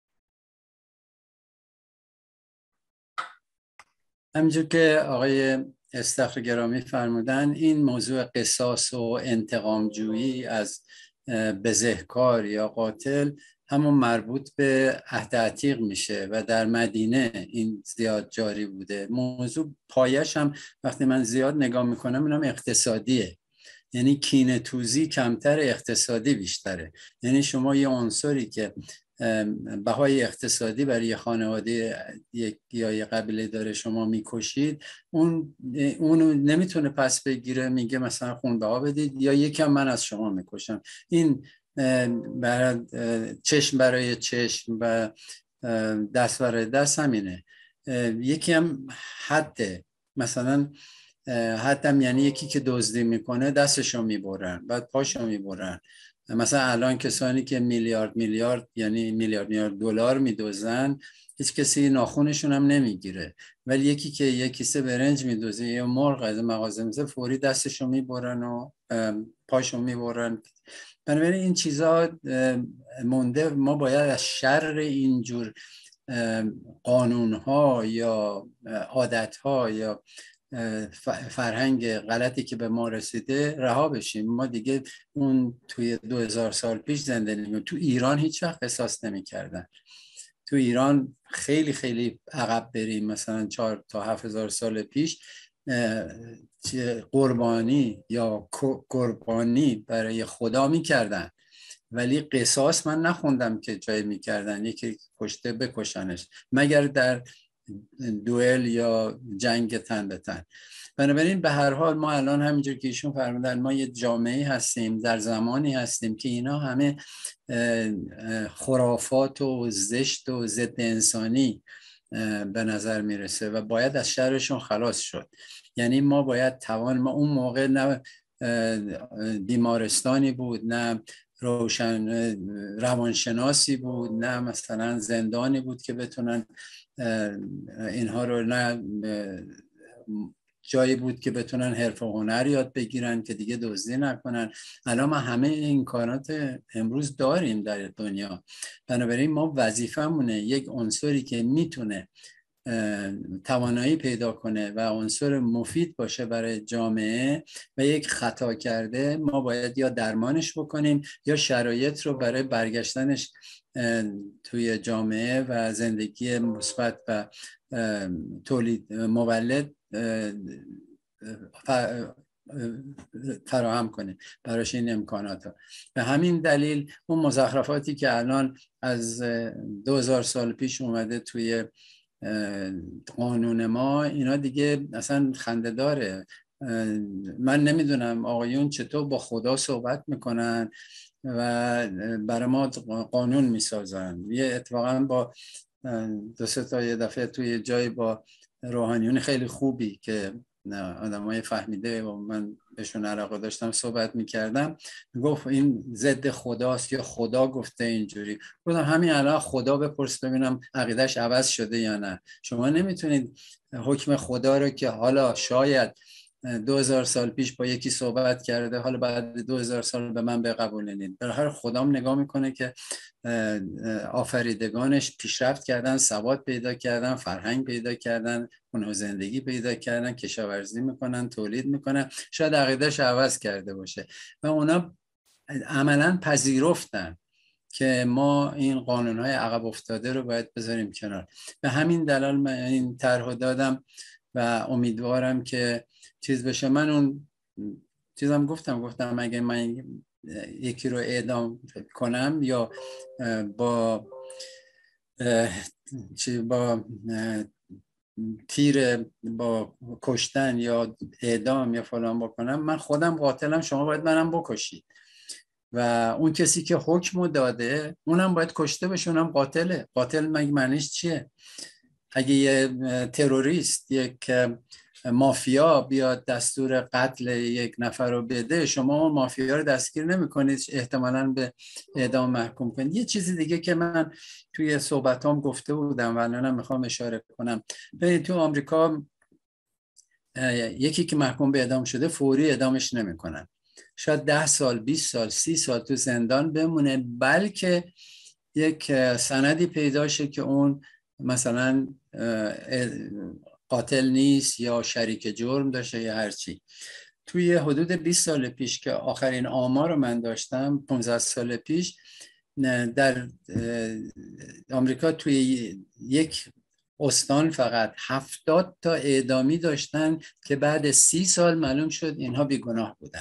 [SPEAKER 5] همینجور که آقای استخر گرامی فرمودن، این موضوع قصاص و انتقام جویی از بزهکار یا قاتل همون مربوط به عهد عتیق میشه و در مدینه این زیاد جاری بوده. موضوع پایش هم وقتی من زیاد نگاه میکنم اینم اقتصادیه، یعنی کینه توزی کمتر، اقتصادی بیشتره. یعنی شما یه عنصری که بهای اقتصادی برای یه خانواده یا یه قبیله داره شما میکشید، اون اونو نمیتونه پس بگیره، میگه مثلا خونبها بدید یا یکم من از شما میکشم. این برای چشم برای چشم و دست برای دست همینه. یکی هم حده، مثلا حدم یعنی یکی که دزدی میکنه دستشو میبرن بعد پاشو میبرن. مثلا الان کسانی که میلیارد میلیارد یعنی میلیارد میلیارد دلار میدوزن هیچ کسی ناخونشون هم نمیگیره، ولی یکی که یک کیسه برنج میدوزه یا مرغ از مغازه میزه فوری دستشو میبرن و پاشو میبرن. بنابراین این چیزا مونده. ما باید از شر اینجور قانونها یا عادتها یا فرهنگ غلطی که به ما رسیده رها بشیم. ما دیگه اون توی دو هزار سال پیش زنده نمیم. تو ایران هیچ وقت قصاص نمی کردن. تو ایران خیلی خیلی عقب بریم، مثلا چهار تا هفت هزار سال پیش قربانی یا قربانی برای خدا می کردن ولی قصاص من نخوندم که جایی میکردن یکی کشته بکشنش مگر در دوئل یا جنگ تن به تن. بنابراین به هر حال ما الان همینجور که ایشون فرمودن ما یه جامعه هستیم، در زمانی هستیم که اینا همه خرافات و زشت و ضد انسانی به نظر میرسه و باید از شرشون خلاص شد. یعنی ما باید توان، ما اون موقع نه بیمارستانی بود، نه روشن روانشناسی بود، نه مثلا زندانی بود که بتونن اینها رو، نه جایی بود که بتونن حرفه و هنر یاد بگیرن که دیگه دزدی نکنن. الان ما همه این امکانات امروز داریم در دنیا. بنابراین ما وظیفه‌مونه یک عنصری که میتونه توانایی پیدا کنه و عنصر مفید باشه برای جامعه و یک خطا کرده، ما باید یا درمانش بکنیم یا شرایط رو برای برگشتنش توی جامعه و زندگی مثبت و تولید مولد فراهم کنیم براش این امکانات ها. به همین دلیل اون مزخرفاتی که الان از دو هزار سال پیش اومده توی قانون ما، اینا دیگه اصلا خنده داره. من نمیدونم آقایون چطور با خدا صحبت میکنن و برای ما قانون میسازن. یه اتفاقا با دو سه تا یه دفعه توی جای با روحانیون خیلی خوبی که آدمای فهمیده و من بهشون علاقه داشتم صحبت میکردم، گفت این ضد خداست یا خدا گفته اینجوری. گفتم همین الان خدا بپرس ببینم عقیدش عوض شده یا نه. شما نمیتونید حکم خدا رو که حالا شاید دو هزار سال پیش با یکی صحبت کرده حالا بعد دو هزار سال به من بقبولنید. در هر خدام نگاه میکنه که آفریدگانش پیشرفت کردن، سواد پیدا کردن، فرهنگ پیدا کردن، اونها زندگی پیدا کردن، کشاورزی میکنن، تولید میکنن. شاید عقیدهش عوض کرده باشه و اونا عملا پذیرفتن که ما این قانونهای عقب افتاده رو باید بذاریم کنار. به همین دلیل من این طرح دادم و امیدوارم که چیز بشه. من اون چیزم گفتم گفتم اگه من یکی رو اعدام کنم یا با چی با تیر با کشتن یا اعدام یا فلان بکنم، من خودم قاتلم، شما باید منم بکشید و اون کسی که حکمو داده اونم باید کشته بشه، اونم قاتله. قاتل مگه معنیش چیه؟ اگه یه تروریست، یک مافیا بیاد دستور قتل یک نفر رو بده، شما اون مافیا رو دستگیر نمی کنید، احتمالاً به اعدام محکوم کنید. یه چیزی دیگه که من توی صحبتام گفته بودم و الانم میخوام اشاره کنم، ببینید تو آمریکا یکی که محکوم به اعدام شده فوری اعدامش نمی کنن. شاید ده سال، بیست سال، سی سال تو زندان بمونه، بلکه یک سندی پیدا شه که اون مثلا قاتل نیست یا شریک جرم داشته یا هر چی. توی حدود بیست سال پیش که آخرین آمار رو من داشتم، پانزده سال پیش، در آمریکا توی یک استان فقط هفتاد تا اعدامی داشتن که بعد سی سال معلوم شد اینها بیگناه بودن.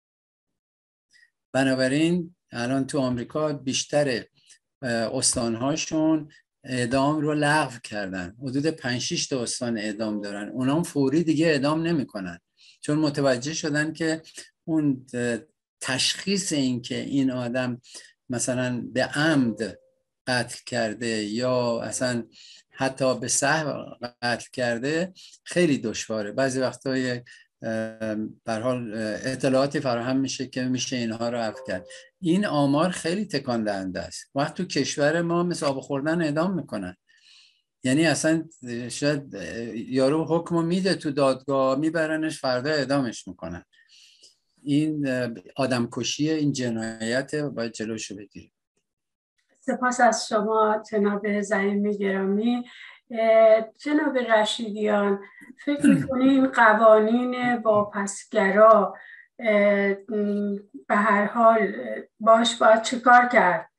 [SPEAKER 5] بنابراین الان تو آمریکا بیشتر استانهاشون اعدام رو لغو کردن. حدود پنج شش تا استان اعدام دارن، اونام فوری دیگه اعدام نمی‌کنن، چون متوجه شدن که اون تشخیص این که این آدم مثلا به عمد قتل کرده یا اصلا حتی به سهو قتل کرده خیلی دشواره. بعضی وقتا به هر حال اطلاعاتی فراهم میشه که میشه اینها رو عفو کرد. این آمار خیلی تکان دهنده است. وقت تو کشور ما مثل آب خوردن اعدام میکنن، یعنی اصلا شاید یارو حکمو میده تو دادگاه، میبرنش فردا اعدامش میکنن. این آدمکشی، این جنایت، باید جلوشو بگیریم.
[SPEAKER 2] سپاس از شما جناب زعیم گرامی. جناب رشیدیان، فکر می‌کنین قوانین واپسگرا به هر حال باش باید چه کار کرد؟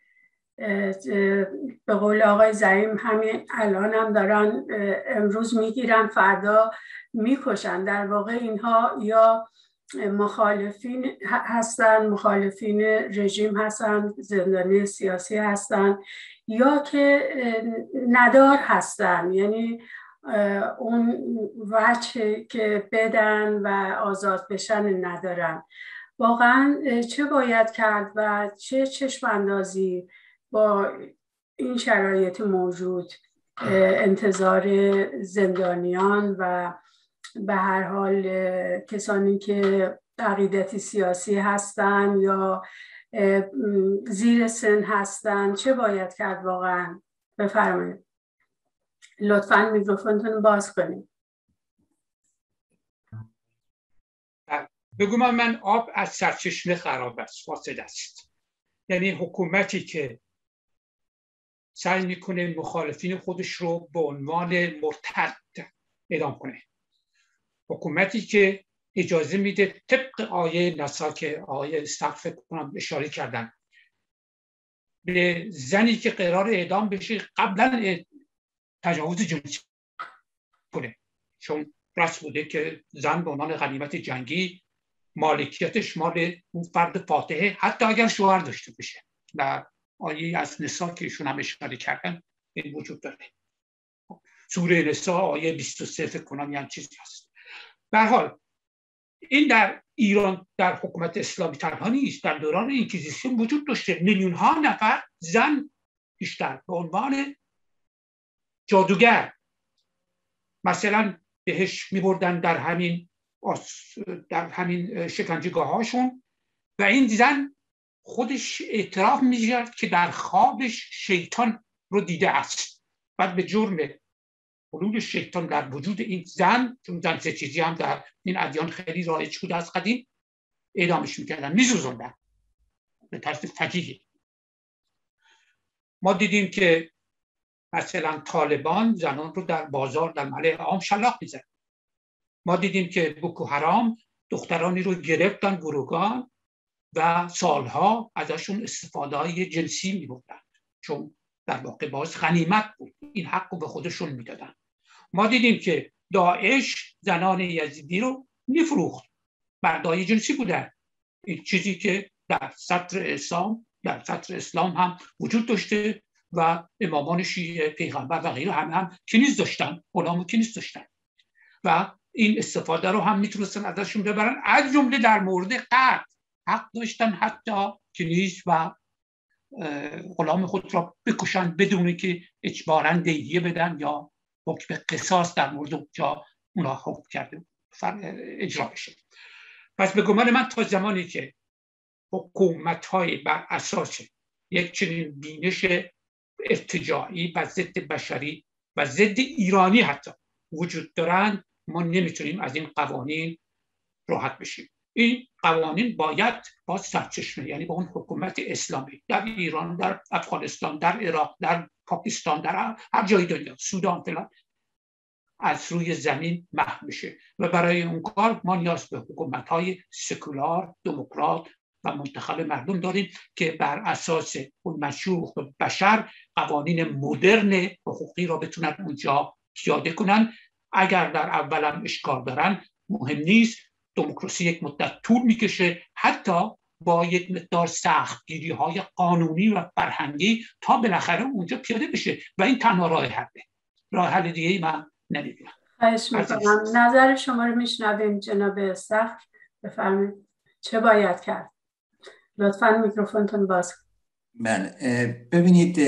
[SPEAKER 2] به قول آقای زعیم همین الان هم دارن امروز میگیرن فردا میکشن. در واقع اینها یا مخالفین هستن، مخالفین رژیم هستن، زندانی سیاسی هستن، یا که ندار هستن، یعنی اون وجه که بدن و آزاد بشن ندارن. واقعا چه باید کرد و چه چشم اندازی با این شرایط موجود انتظار زندانیان و به هر حال کسانی که عقیدتی سیاسی هستن یا زیر سن هستن، چه باید کرد واقعا؟ بفرمایید. لطفاً میکروفونتون باز کنید.
[SPEAKER 3] بگو من, من آب از سرچشمه خراب است، فاسد است. یعنی حکومتی که سعی میکنه مخالفین خودش رو به عنوان مرتد اعدام کنه، حکومتی که اجازه میده طبق آیه نسا که آیه استغفر فکر کنم اشاره کردن، به زنی که قرار اعدام بشه قبلا تجاوز جنسی کنه، چون رسم بوده که زن به عنوان غنیمت جنگی مالکیتش مال اون فرد فاتحه، حتی اگر شوهر داشته باشه. و آیه از نسا که ایشون هم اشاره کردن این وجود داره. سوره نسا آیه بیست و سه فکر کنم یه چیزی هست. به هر حال این در ایران در حکومت اسلامی تنها نیست، در دوران اینکیزیسیون وجود داشته. میلیون ها نفر زن بیشتر به عنوان جادوگر مثلا بهش میبردن در همین در همین شکنجهگاه هاشون، و این زن خودش اعتراف می‌کرد که در خوابش شیطان رو دیده است. بعد به جرم حلول شیطان در وجود این زن، چون زن سه چیزی هم در این ادیان خیلی رایج بود از قدیم، اعدامش میکردن، میسوزوندن به طرز فجیحی. ما دیدیم که مثلا طالبان زنان رو در بازار در محل عام شلاق میزد. ما دیدیم که بوکو حرام دخترانی رو گرفتن گروگان و سالها ازشون استفاده جنسی می‌بردن، چون در واقع باز غنیمت بود، این حق رو به خودشون میدادن. ما دیدیم که داعش زنان یزیدی رو میفروخت، مردای جنسی بودن. این چیزی که در سطر اسلام در سطر اسلام هم وجود داشته و امامان شیعه پیغمبر و غیره هم هم کنیز داشتن، غلام و کنیز داشتن و این استفاده رو هم میتونستن ازشون ببرن. از جمله در مورد قتل حق داشتن حتی کنیز و غلام خود را بکشن بدون که اجباراً دیدیه بدن یا حکم قصاص در مورد اونجا اونا حکم کرده اجرا بشه. پس به گمان من تا زمانی که حکومت‌های بر اساس یک چنین بینش ارتجاعی و ضد بشری و ضد ایرانی حتی وجود دارند، ما نمیتونیم از این قوانین راحت بشیم. این قوانین باید با سرچشمه، یعنی با اون حکومت اسلامی در ایران، در افغانستان، در عراق، در پاکستان، در هر جای دنیا، سودان فلان، از روی زمین محو بشه. و برای اون کار ما نیاز به حکومت‌های سکولار، دموکرات و منتخب مردم داریم که بر اساس اون مشروع بشر قوانین مدرن حقوقی را بتونن اونجا پیاده کنن. اگر در اولم اشکال دارن مهم نیست، دموکراسی یک مدت طول میکشه، حتی با یک مقدار سختگیری های قانونی و فرهنگی تا بالاخره اونجا پیاده بشه و این تنها راه حله. راه حل دیگه ای من نمیبینم.
[SPEAKER 2] خواهش میکنم. نظر شما رو میشنویم جناب صخر، بفرمایید چه باید کرد؟ لطفاً میکروفونتون باز.
[SPEAKER 4] بله، ببینید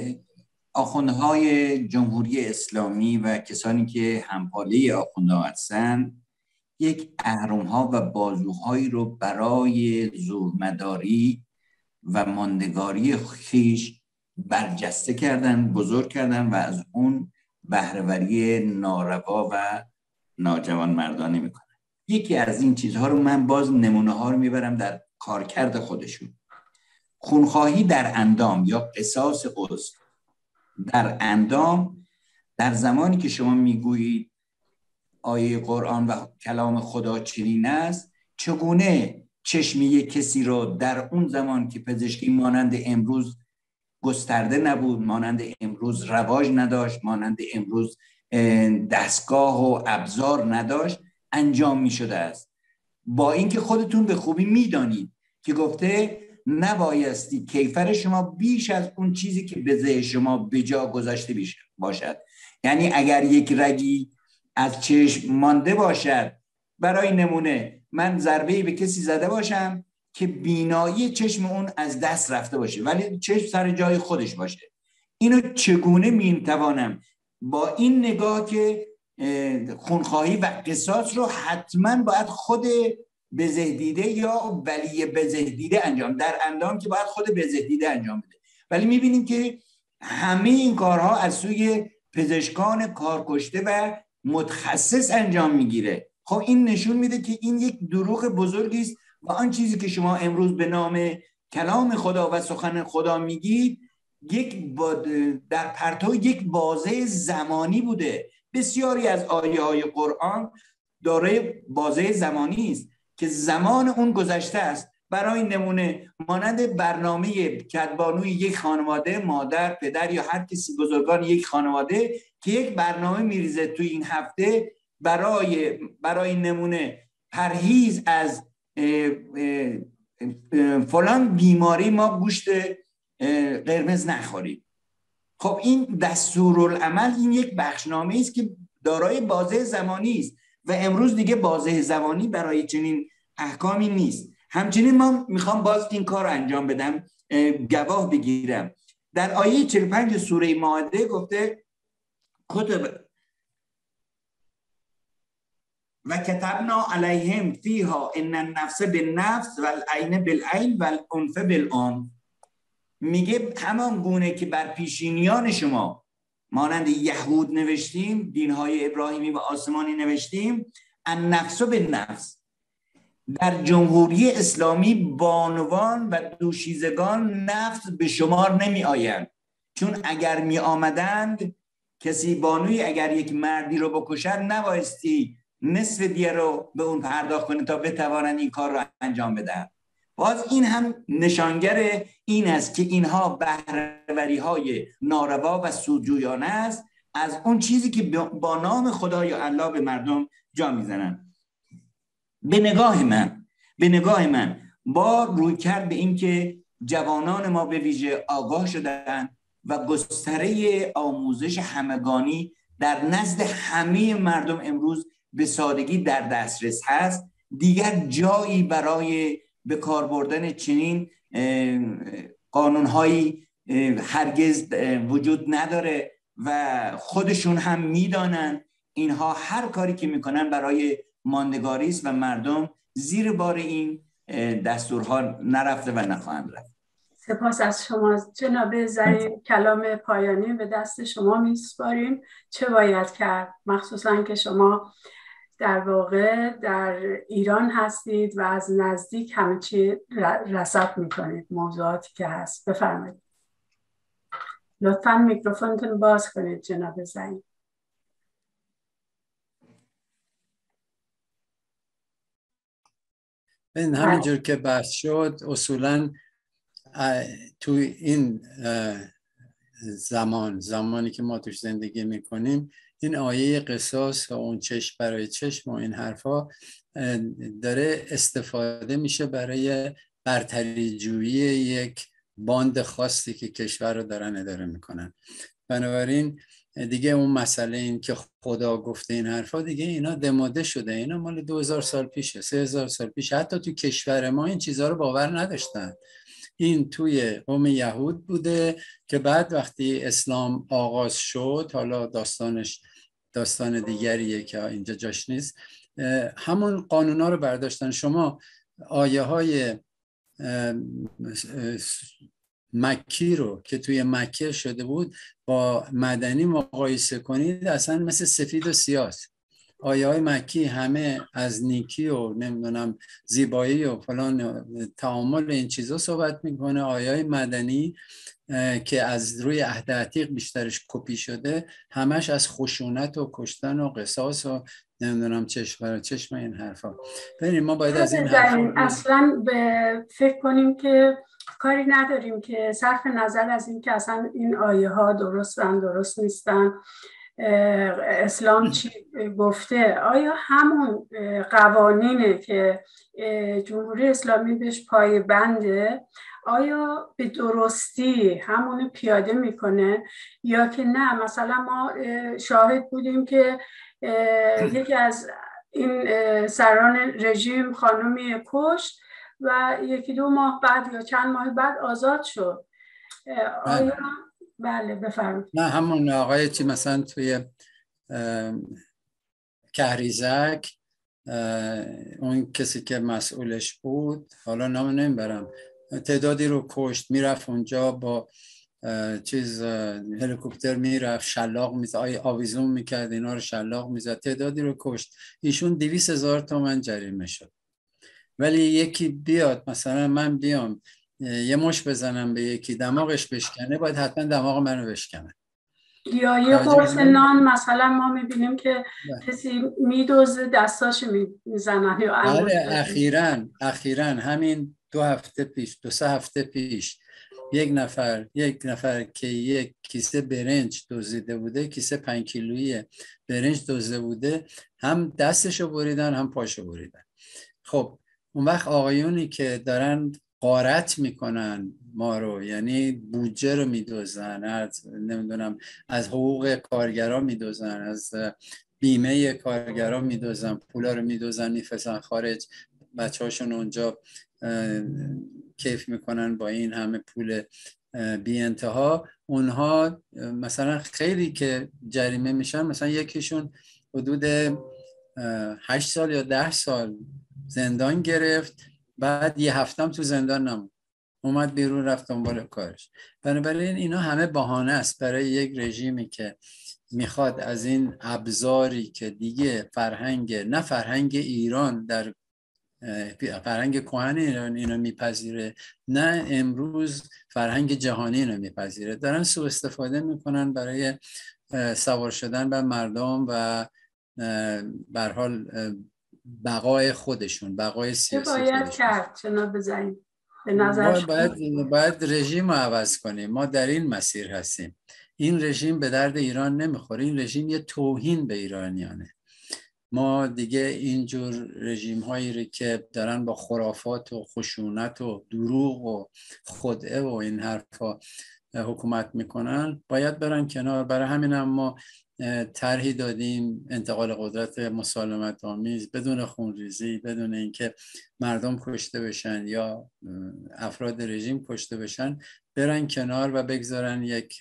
[SPEAKER 4] آخوندهای جمهوری اسلامی و کسانی که همپاله آخوندها هستند یک اهرم‌ها و بازوهایی رو برای زورمداری و ماندگاری خیش برجسته کردن، بزرگ کردن و از اون بهره‌وری ناروا و ناجوانمردانه میکنن. یکی از این چیزها رو من باز نمونه ها رو میبرم در کارکرد خودشون. خونخواهی در اندام یا قصاص عضو در اندام، در زمانی که شما میگویید آیه قرآن و کلام خدا چنین است، چگونه چشم یک کسی رو در اون زمان که پزشکی مانند امروز گسترده نبود، مانند امروز رواج نداشت، مانند امروز دستگاه و ابزار نداشت، انجام می شده است. با اینکه خودتون به خوبی میدانید که گفته نبایستی کیفر شما بیش از اون چیزی که به ذهن شما به جا گذاشته باشد. یعنی اگر یک رگی از چشم مانده باشد، برای نمونه من ضربه‌ای به کسی زده باشم که بینایی چشم اون از دست رفته باشه ولی چشم سر جای خودش باشه، اینو چگونه میتوانم با این نگاه که خونخواهی و قصاص رو حتما باید خود بزهدیده یا ولی بزهدیده انجام، در اندام که باید خود بزهدیده انجام بده، ولی میبینیم که همه این کارها از سوی پزشکان کارکشته و متخصص انجام میگیره. خب این نشون میده که این یک دروغ بزرگی است و آن چیزی که شما امروز به نام کلام خدا و سخن خدا میگید یک در پرتو یک بازه زمانی بوده. بسیاری از آیه های قرآن دارای بازه زمانی است که زمان اون گذشته است. برای نمونه مانند برنامه کدبانوی یک خانواده، مادر، پدر یا هر کسی بزرگان یک خانواده که یک برنامه میریزه توی این هفته برای برای نمونه پرهیز از اه اه اه فلان بیماری ما گوشت قرمز نخوریم. خب این دستورالعمل، این یک بخشنامه است که دارای بازه زمانی است و امروز دیگه بازه زمانی برای چنین احکامی نیست. همچنین ما میخوام باز این کار رو انجام بدم، گواه بگیرم. در آیه چهل و پنج سوره مائده گفته کتب و کتبنا علیهم فیها ان النفس بالنفس والعین بالعین والانف بالانف. میگه همان گونه که بر پیشینیان شما مانند یهود نوشتیم، دینهای ابراهیمی و آسمانی نوشتیم، النفس بالنفس. در جمهوری اسلامی بانوان و دوشیزگان نفس به شمار نمی آیند، چون اگر می آمدند کسی بانوی اگر یک مردی رو بکشد نبایستی نصف دیه رو به اون پرداخت کنه تا بتوانند این کار رو انجام بدن. باز این هم نشانگر این است که اینها بهره‌وری های ناروا و سودجویانه است از اون چیزی که با نام خدا یا الله به مردم جا میزنن. به نگاه من به نگاه من با روی کرد به این که جوانان ما به ویژه آگاه شدن و گستره آموزش همگانی در نزد همه مردم امروز به سادگی در دسترس هست، دیگر جایی برای به کار بردن چنین قانونهایی هرگز وجود نداره و خودشون هم میدانن اینها هر کاری که میکنن برای ماندگاری است و مردم زیر بار این دستورها نرفته و نخواهند رفت.
[SPEAKER 2] سپاس از شما جناب زرین. کلام پایانی به دست شما میسپاریم. چه باید کرد؟ مخصوصا که شما در واقع در ایران هستید و از نزدیک همه چی رصد میکنید، موضوعاتی که هست. بفرمایید. لطفاً میکروفونتون باز کنید جناب زرین.
[SPEAKER 5] این همینجور که بحث شد اصولاً تو این زمان زمانی که ما توش زندگی میکنیم این آیه قصاص و اون چشم برای چشم و این حرفا داره استفاده میشه برای برتری جویی یک باند خاصی که کشور رو دارن اداره میکنن. بنابراین دیگه اون مسئله این که خدا گفته این حرفا دیگه اینا دموده شده، اینا مال دو هزار سال پیشه، سه هزار سال پیش. حتی تو کشور ما این چیزها رو باور نداشتن. این توی قوم یهود بوده که بعد وقتی اسلام آغاز شد، حالا داستانش داستان دیگریه که اینجا جاش نیست، همون قانونا رو برداشتن. شما آیه های مکی رو که توی مکه شده بود با مدنی مقایسه کنید، اصلا مثل سفید و سیاه. آیه های مکی همه از نیکی و نمیدونم زیبایی و فلان تعامل این چیزا صحبت میکنه. آیه های مدنی که از روی عهد عتیق بیشترش کپی شده همش از خشونت و کشتن و قصاص و نمیدونم چشم برای چشم این حرفا. ببینید ما باید از این حرفا
[SPEAKER 2] اصلا به فکر کنیم که کاری نداریم که صرف نظر از این که اصلا این آیه ها درستن درست نیستن، اسلام چی گفته، آیا همون قوانینه که جمهوری اسلامی بهش پایبنده، آیا به درستی همونو پیاده میکنه یا که نه؟ مثلا ما شاهد بودیم که یکی از این سران رژیم خانومی کشت و یکی دو ماه بعد یا چند ماه بعد آزاد شد. آیا بله بفرمایید.
[SPEAKER 5] نه همون آقای چی مثلا توی کهریزک اون کسی که مسئولش بود، حالا نام نمیبرم، تعدادی رو کشت، میرفت اونجا با چیز هلیکوپتر میرفت شلاق میزد، آویزون میکرد اینا رو شلاق میزد، تعدادی رو کشت. ایشون دویست هزار تومان جریمه شد. ولی یکی بیاد مثلا من بیام یه مش بزنم به یکی دماغش بشکنه، باید حتما دماغ منو بشکنه.
[SPEAKER 2] یا یه قرص نان مثلا ما میبینیم که کسی میدوزه دستاشو میزنن یا
[SPEAKER 5] بله اخیراً اخیراً همین دو هفته پیش دو سه هفته پیش یک نفر یک نفر که یک کیسه برنج دزدیده بوده، کیسه پنج کیلویی برنج دزدیده بوده، هم دستشو بریدن هم پاشو بریدن. خب اون وقت آقایونی که دارن غارت میکنن ما رو، یعنی بودجه رو میدوزن، از نمیدونم از حقوق کارگران میدوزن، از بیمه کارگران میدوزن، پولا رو میدوزن میفرستن خارج، بچه هاشون اونجا کیف میکنن با این همه پول بی انتها. اونها مثلا خیلی که جریمه میشن، مثلا یکیشون حدود هشت سال یا ده سال زندان گرفت، بعد یه هفتم تو زندان نموند، اومد بیرون رفت دنبال کارش. بنابراین اینا همه بهانه است برای یک رژیمی که میخواد از این ابزاری که دیگه فرهنگ نه فرهنگ ایران در فرهنگ کهن ایران اینو میپذیره، نه امروز فرهنگ جهانی اینو میپذیره، دارن سوء استفاده میکنن برای سوار شدن بر مردم و به هر حال بقای خودشون، بقای سیاسی خودشون.
[SPEAKER 2] باید کرد چنا بزنیم به نظر
[SPEAKER 5] باید, باید رژیم رو عوض کنیم. ما در این مسیر هستیم. این رژیم به درد ایران نمیخوره. این رژیم یه توهین به ایرانیانه. ما دیگه اینجور رژیم هایی رو که دارن با خرافات و خشونت و دروغ و خدعه و این حرفا حکومت میکنن باید برن کنار. برای همین هم ما طرحی دادیم انتقال قدرت مسالمت آمیز، بدون خونریزی، بدون اینکه مردم کشته بشن یا افراد رژیم کشته بشن، برن کنار و بگذارن یک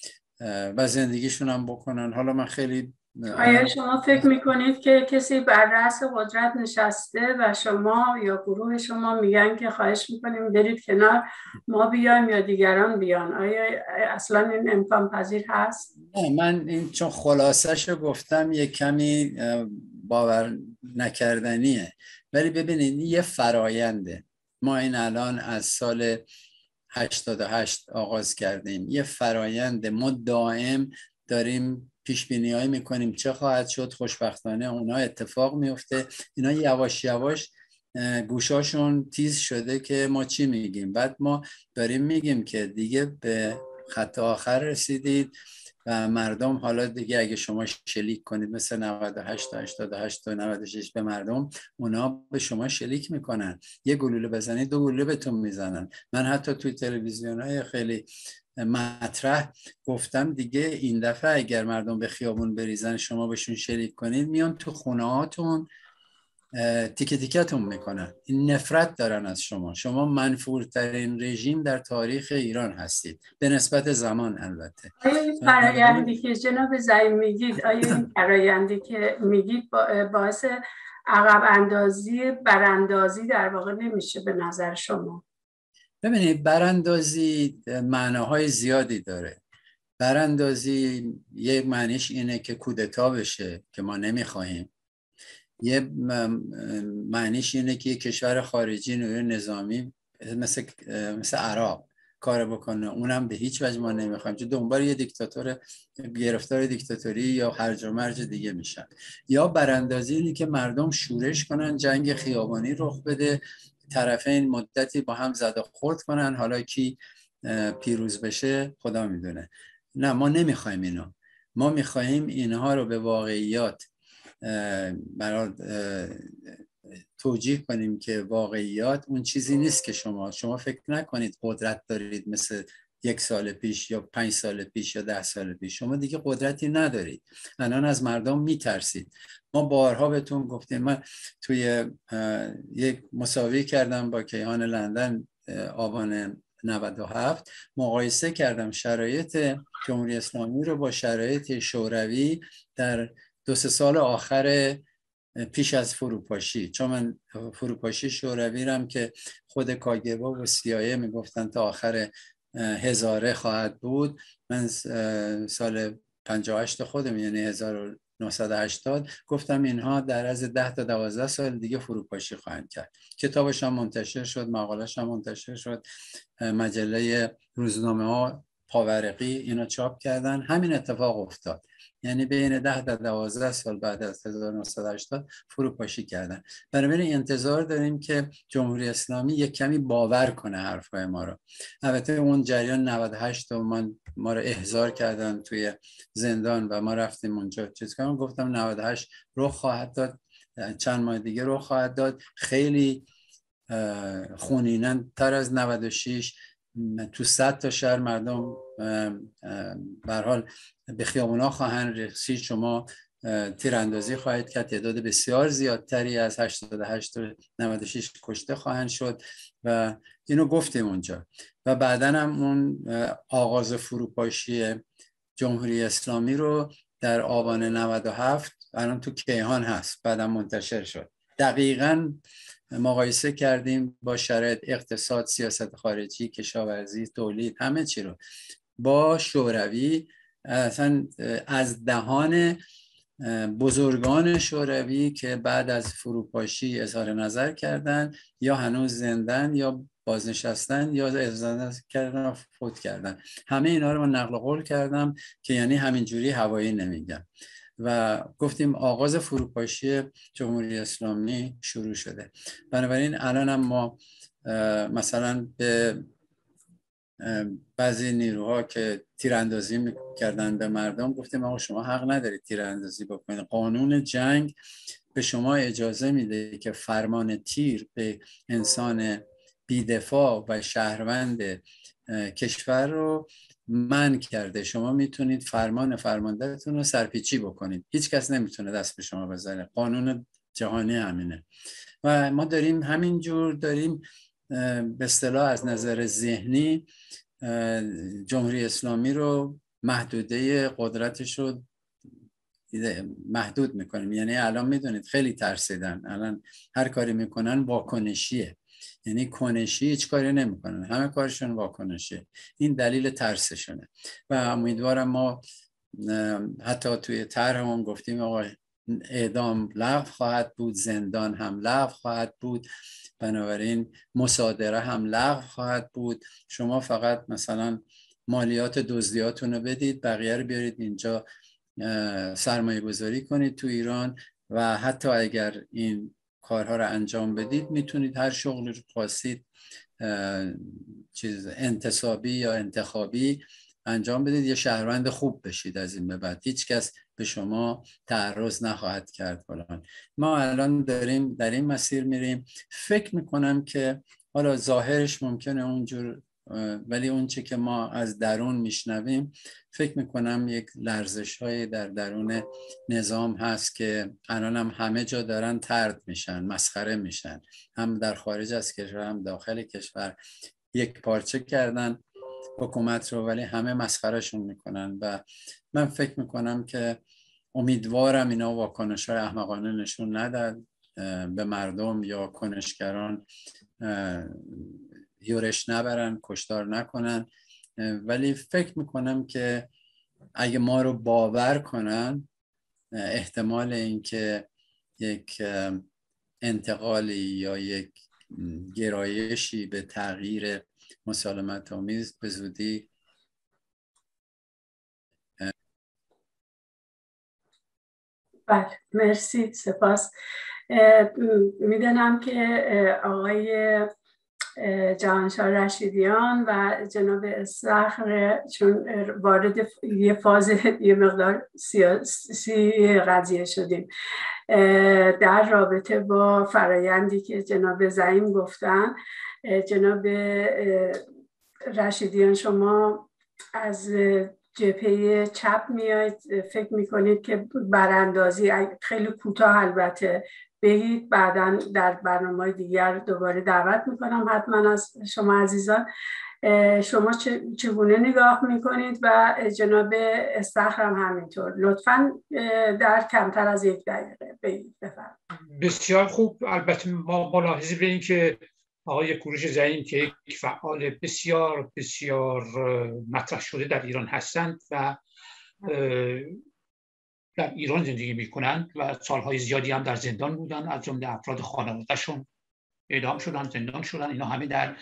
[SPEAKER 5] و زندگیشون هم بکنن. حالا من خیلی
[SPEAKER 2] آیا شما فکر میکنید که کسی بر رأس قدرت نشسته و شما یا گروه شما میگن که خواهش میکنیم برید کنار، ما بیایم یا دیگران بیان؟ آیا اصلا این امکان پذیر هست؟
[SPEAKER 5] نه، من این چون خلاصه‌شو گفتم یک کمی باور نکردنیه، ولی ببینید یه فراینده. ما این الان از سال هشتاد و هشت آغاز کردیم، یه فراینده. ما دائم داریم پیش بینی هایی میکنیم چه خواهد شد، خوشبختانه اونا اتفاق میفته. اینا یواش یواش گوشاشون تیز شده که ما چی میگیم. بعد ما داریم میگیم که دیگه به خط آخر رسیدید و مردم حالا دیگه اگه شما شلیک کنید مثل نود و هشت تا هشتاد و هشت تا نود و شش به مردم، اونا به شما شلیک میکنن. یه گلوله بزنید دو گلوله بهتون میزنن. من حتی توی تلویزیون های خیلی مطرح گفتم دیگه این دفعه اگر مردم به خیابون بریزن شما بهشون شلیک کنید، میان تو خونه هاتون تیکه تیکتون میکنن. این نفرت دارن از شما. شما منفورترین رژیم در تاریخ ایران هستید به نسبت زمان. البته
[SPEAKER 2] آیا این فرایندی که جناب زعیم میگید، آیا این فرایندی که میگید باعث عقب اندازی براندازی در واقع نمیشه به نظر شما؟
[SPEAKER 5] ببینید براندازی معناهای زیادی داره. براندازی یک معنیش اینه که کودتا بشه که ما نمیخواهیم. یه معنیش اینه که یک کشور خارجی نیروی نظامی مثل مثل عراق کار بکنه، اونم به هیچ وجه ما نمیخوایم، چون دنبال یه دیکتاتور گرفتار دیکتاتوری یا هرج و مرج دیگه میشن. یا براندازی اینه که مردم شورش کنن، جنگ خیابانی رخ بده، طرفین مدتی با هم زد و خورد کنن، حالا کی پیروز بشه خدا میدونه. نه ما نمیخوایم اینو. ما میخواهیم اینها رو به واقعیات برای توجیه کنیم که واقعیات اون چیزی نیست که شما شما فکر نکنید قدرت دارید مثل یک سال پیش یا پنج سال پیش یا ده سال پیش. شما دیگه قدرتی ندارید. الان از مردم میترسید. ما بارها بهتون گفتیم. من توی یک مسابقه کردم با کیهان لندن آبان نود و هفت، مقایسه کردم شرایط جمهوری اسلامی رو با شرایط شوروی در دو سه سال آخر پیش از فروپاشی. چون من فروپاشی شوروی رم که خود کاگبا و سیایه میگفتن تا آخر هزاره خواهد بود، من سال پنجاه و هشت خودم یعنی هزار و نهصد و هشتاد گفتم اینها در از ده تا دوازده سال دیگه فروپاشی خواهند کرد. کتابش هم منتشر شد، مقالش هم منتشر شد، مجله روزنامه ها پاورقی اینا چاپ کردن. همین اتفاق افتاد. یعنی بین ده تا دوازده سال بعد از هزار و نهصد و هشتاد فروپاشی کردن. بنابراین انتظار داریم که جمهوری اسلامی یک کمی باور کنه حرفای ما رو. البته اون جریان نود و هشت و من ما رو احضار کردن توی زندان و ما رفتیم اونجا چیز کردم، گفتم نود و هشت رخ خواهد داد، چند ماه دیگه رخ خواهد داد. خیلی خونینن تر از نود و شش تو صد تا شهر مردم به هر حال به خیابونا خواهند رسید. شما تیراندازی خواهید کرد. تعداد بسیار زیادتری از هشتاد و هشت تا نود و شش کشته خواهند شد و اینو گفتیم اونجا. و بعداً هم اون آغاز فروپاشی جمهوری اسلامی رو در آبان نود و هفت الان تو کیهان هست، بعداً منتشر شد. دقیقاً مقایسه کردیم با شرایط اقتصاد، سیاست خارجی، کشاورزی، تولید، همه چی رو با شوروی. اصلا از دهان بزرگان شوروی که بعد از فروپاشی اظهار نظر کردن یا هنوز زندن یا بازنشستن یا اظهار کردن فوت کردن، همه اینا رو من نقل قول کردم که یعنی همینجوری هوایی نمیگم. و گفتیم آغاز فروپاشی جمهوری اسلامی شروع شده. بنابراین الان هم ما مثلا به بعضی نیروها که تیراندازی میکردن به مردم گفتیم آقا شما حق ندارید تیراندازی بکنید. قانون جنگ به شما اجازه میده که فرمان تیر به انسان بی‌دفاع و شهروند کشور رو منع کرده. شما میتونید فرمان فرماندهتون رو سرپیچی بکنید، هیچ کس نمیتونه دست به شما بزنه. قانون جهانی همینه و ما داریم همینجور داریم به اصطلاح از نظر ذهنی جمهوری اسلامی رو محدوده قدرتش رو محدود میکنیم. یعنی الان میدونید خیلی ترسیدن، الان هر کاری میکنن واکنشیه، یعنی کنشی هیچ کاری نمیکنن، همه کارشون واکنشیه. این دلیل ترسشونه و امیدوارم ما حتی توی طرحمون گفتیم آقا اعدام لغو خواهد بود، زندان هم لغو خواهد بود، بنابراین مصادره هم لغو خواهد بود. شما فقط مثلا مالیات دزدیاتون رو بدید، بقیه رو بیارید اینجا سرمایه گذاری کنید تو ایران و حتی اگر این کارها رو انجام بدید میتونید هر شغلی رو خواستید چیز انتصابی یا انتخابی انجام بدید، یه شهروند خوب بشید. از این به بعد هیچ کس به شما تعرض نخواهد کرد فلان. ما الان داریم در این مسیر میریم. فکر میکنم که حالا ظاهرش ممکنه اونجور ولی اون چه که ما از درون میشنویم فکر میکنم یک لرزش های در درون نظام هست که الان هم همه جا دارن طرد میشن، مسخره میشن، هم در خارج از کشور هم داخل کشور. یک پارچه کردن حکومت رو ولی همه مسخرهشون میکنن و من فکر میکنم که امیدوارم اینا واکنش های احمقانه نشون ندن به مردم یا کنشگران یورش نبرن، کشتار نکنن. ولی فکر میکنم که اگه ما رو باور کنن احتمال اینکه یک انتقالی یا یک گرایشی به تغییر مسالمت آمیز به زودی
[SPEAKER 2] بله مرسی، سپاس. میدونم که آقای جهانشاه رشیدیان و جناب استخر، چون وارد یه فاز یه مقدار سیاسی قضیه شدیم در رابطه با فرایندی که جناب زعیم گفتن. جناب رشیدیان، شما از جبهه چپ میایید، فکر میکنید که براندازی خیلی کوتاه البته بگید، بعداً در برنامه دیگر دوباره دعوت میکنم حتما از شما عزیزان. شما چگونه نگاه میکنید و جناب استخر هم همینطور، لطفاً در کمتر از یک دقیقه بگید. بفرمایید.
[SPEAKER 3] بسیار خوب. البته ما ملاحظه به این که آقای کوروش زعیم که یک فعال بسیار بسیار مطرح شده در ایران هستند و در ایران زندگی میکنند و سالهای زیادی هم در زندان بودن، از جمله افراد خانواده‌شون اعدام شدن، زندان شدن. اینا همه در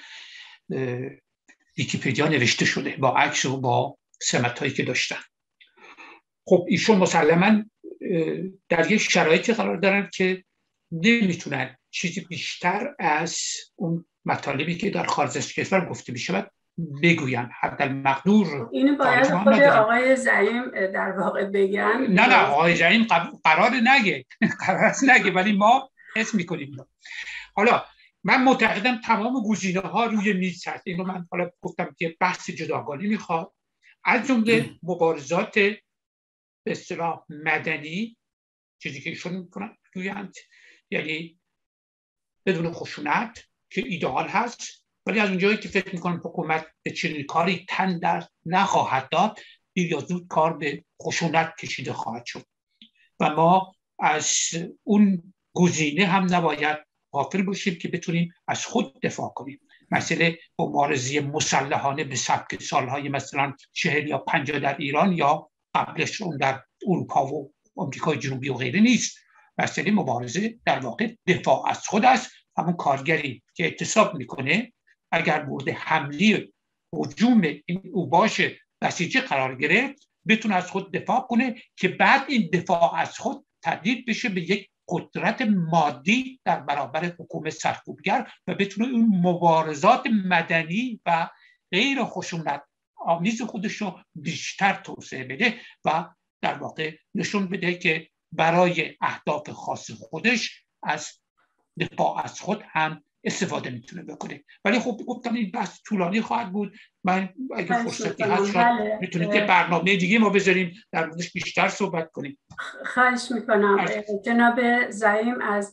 [SPEAKER 3] ویکی‌پدیا نوشته شده با عکس و با سمتایی که داشتن. خب ایشون مسلماً در یک شرایطی قرار دارن که نمیتونن چیزی بیشتر از اون مطالبی که در خارج از کشور گفته میشود بگویم. حتی المقدور
[SPEAKER 2] اینو باید خود آقای زعیم در واقع بگن.
[SPEAKER 3] نه نه آقای زعیم قرار نگه قرار نگه ولی ما حس میکنیم. حالا من معتقدم تمام گزینه ها روی میز هست. اینو من حالا گفتم که بحث جداگانه میخواد، از جمله مبارزات به اصطلاح مدنی، چیزی که ایشون میکنن گویند، یعنی بدون خشونت که ایدئال هست، ولی از اونجایی که فکر میکنم حکومت به چنین کاری تن در نخواهد داد، دیر یا زود کار به خشونت کشیده خواهد شد و ما از اون گزینه هم نباید غافل باشیم که بتونیم از خود دفاع کنیم. مسئله مبارزه مسلحانه به سبک سالهای مثلا چهل یا پنجاه در ایران یا قبلش اون در اروپا و آمریکای جنوبی و غیره نیست. مسئله مبارزه در واقع دفاع از خود است. همون کارگری که اعتصاب میکنه اگر مورد حمله هجوم این اوباش بسیجی قرار گرفت بتونه از خود دفاع کنه که بعد این دفاع از خود تبدیل بشه به یک قدرت مادی در برابر حکومت سرکوبگر و بتونه اون مبارزات مدنی و غیر خشونت آمیز خودش رو بیشتر توسعه بده و در واقع نشون بده که برای اهداف خاص خودش از دفاع از خود هم استفاده میتونه بکنه. ولی خب گفتم این بحث طولانی خواهد بود. من اگه فرصتی هست شاید میتونید یه برنامه دیگه ما بذاریم در موردش بیشتر صحبت کنیم.
[SPEAKER 2] خواهش میکنم. جناب زعیم از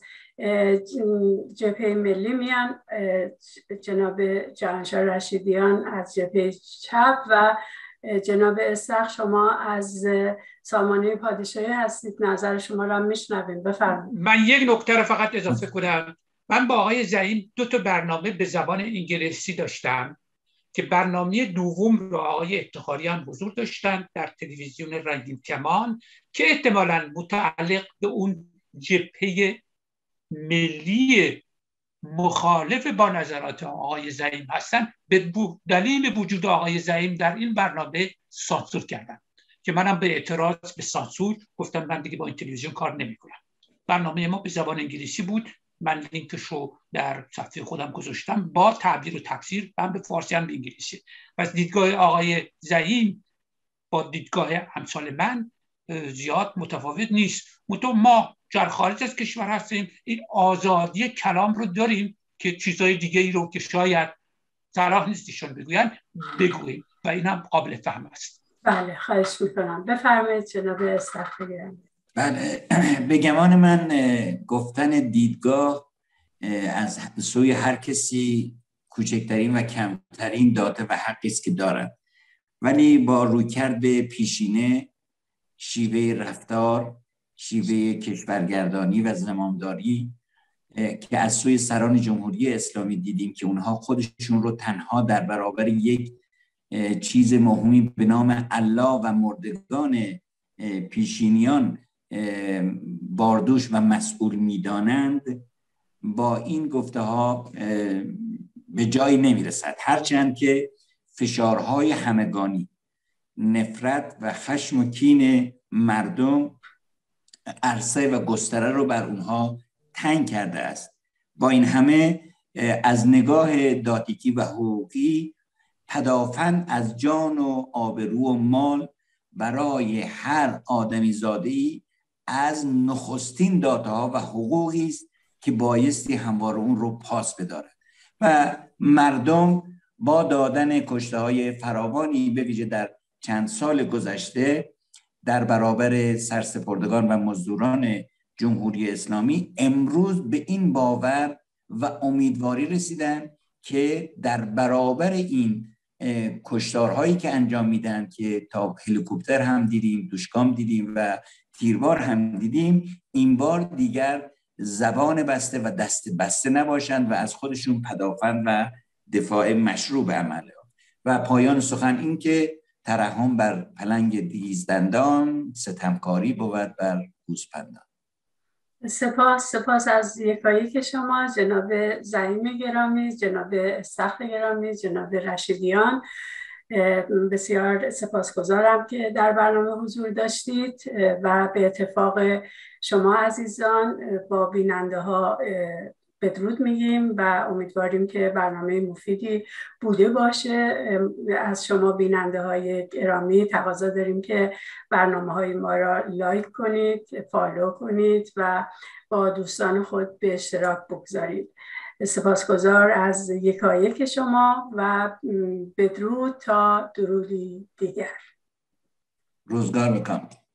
[SPEAKER 2] جبهه ملی میان، جناب جهانشاه رشیدیان از جبهه چپ و جناب استخر شما از سامانه پادشاهی هستید. نظر شما را میشنویم. بفرمایید.
[SPEAKER 3] من یک نکته رو فقط اضافه کنم. من با آقای زعیم دو تا برنامه به زبان انگلیسی داشتم که برنامه دوم رو آقای افتخاری هم حضور داشتن در تلویزیون رنگین کمان که احتمالاً متعلق به اون جبهه ملی مخالف با نظرات آقای زعیم هستن. به دلیل وجود آقای زعیم در این برنامه سانسور کردن که منم به اعتراض به سانسور گفتم من دیگه با این تلویزیون کار نمی‌کنم. برنامه ما به زبان انگلیسی بود. من لینکش رو در صفحه خودم گذاشتم با تعبیر و تفسیر هم به فارسی هم به انگلیسی. پس دیدگاه آقای زعیم با دیدگاه همسال من زیاد متفاوت نیست. متو ما در خارج از کشور هستیم، این آزادی کلام رو داریم که چیزهای دیگه ای رو که شاید صلاح نیستشون بگوین بگوییم و این هم قابل فهم است.
[SPEAKER 2] بله خواهش میکنم. بفرمایید جناب استخر.
[SPEAKER 4] بله، به گمان من گفتن دیدگاه از سوی هر کسی کوچکترین و کمترین داده و حقی است که دارد، ولی با رویکرد پیشینه، شیوه رفتار، شیوه کشورگردانی و زمامداری که از سوی سران جمهوری اسلامی دیدیم که اونها خودشون رو تنها در برابر یک چیز مهمی به نام الله و مردگان پیشینیان باردوش و مسئول میدانند، با این گفته ها به جایی نمیرسد. هرچند که فشارهای همگانی، نفرت و خشم و کین مردم عرصه و گستره رو بر اونها تنگ کرده است. با این همه از نگاه داتیکی و حقوقی پدافند از جان و آبرو و مال برای هر آدمی زاده‌ای از نخستین داده‌ها و حقوقی است که بایستی همواره اون رو پاس بدارد و مردم با دادن کشته‌های فراوانی به ویژه در چند سال گذشته در برابر سرسپردگان و مزدوران جمهوری اسلامی امروز به این باور و امیدواری رسیدن که در برابر این کشتارهایی که انجام میدن که تا هلیکوپتر هم دیدیم، دوشکام دیدیم و تیربار هم دیدیم، این بار دیگر زبان بسته و دست بسته نباشند و از خودشون پدافند و دفاع مشروع به عمل. و پایان سخن این که ترحم بر پلنگ دیزدندان، ستمکاری بود بر گوسپندان.
[SPEAKER 2] سپاس سپاس از یکایک شما جناب زعیم گرامی، جناب استخر گرامی، جناب رشیدیان. بسیار سپاسگزارم که در برنامه حضور داشتید و به اتفاق شما عزیزان با بیننده ها بدرود میگیم و امیدواریم که برنامه مفیدی بوده باشه. از شما بیننده های گرامی تقاضا داریم که برنامه های ما را لایک کنید، فالو کنید و با دوستان خود به اشتراک بگذارید. سپاسگزار از یکایک شما و بدرود تا درودی دیگر.
[SPEAKER 4] روزگار بکام.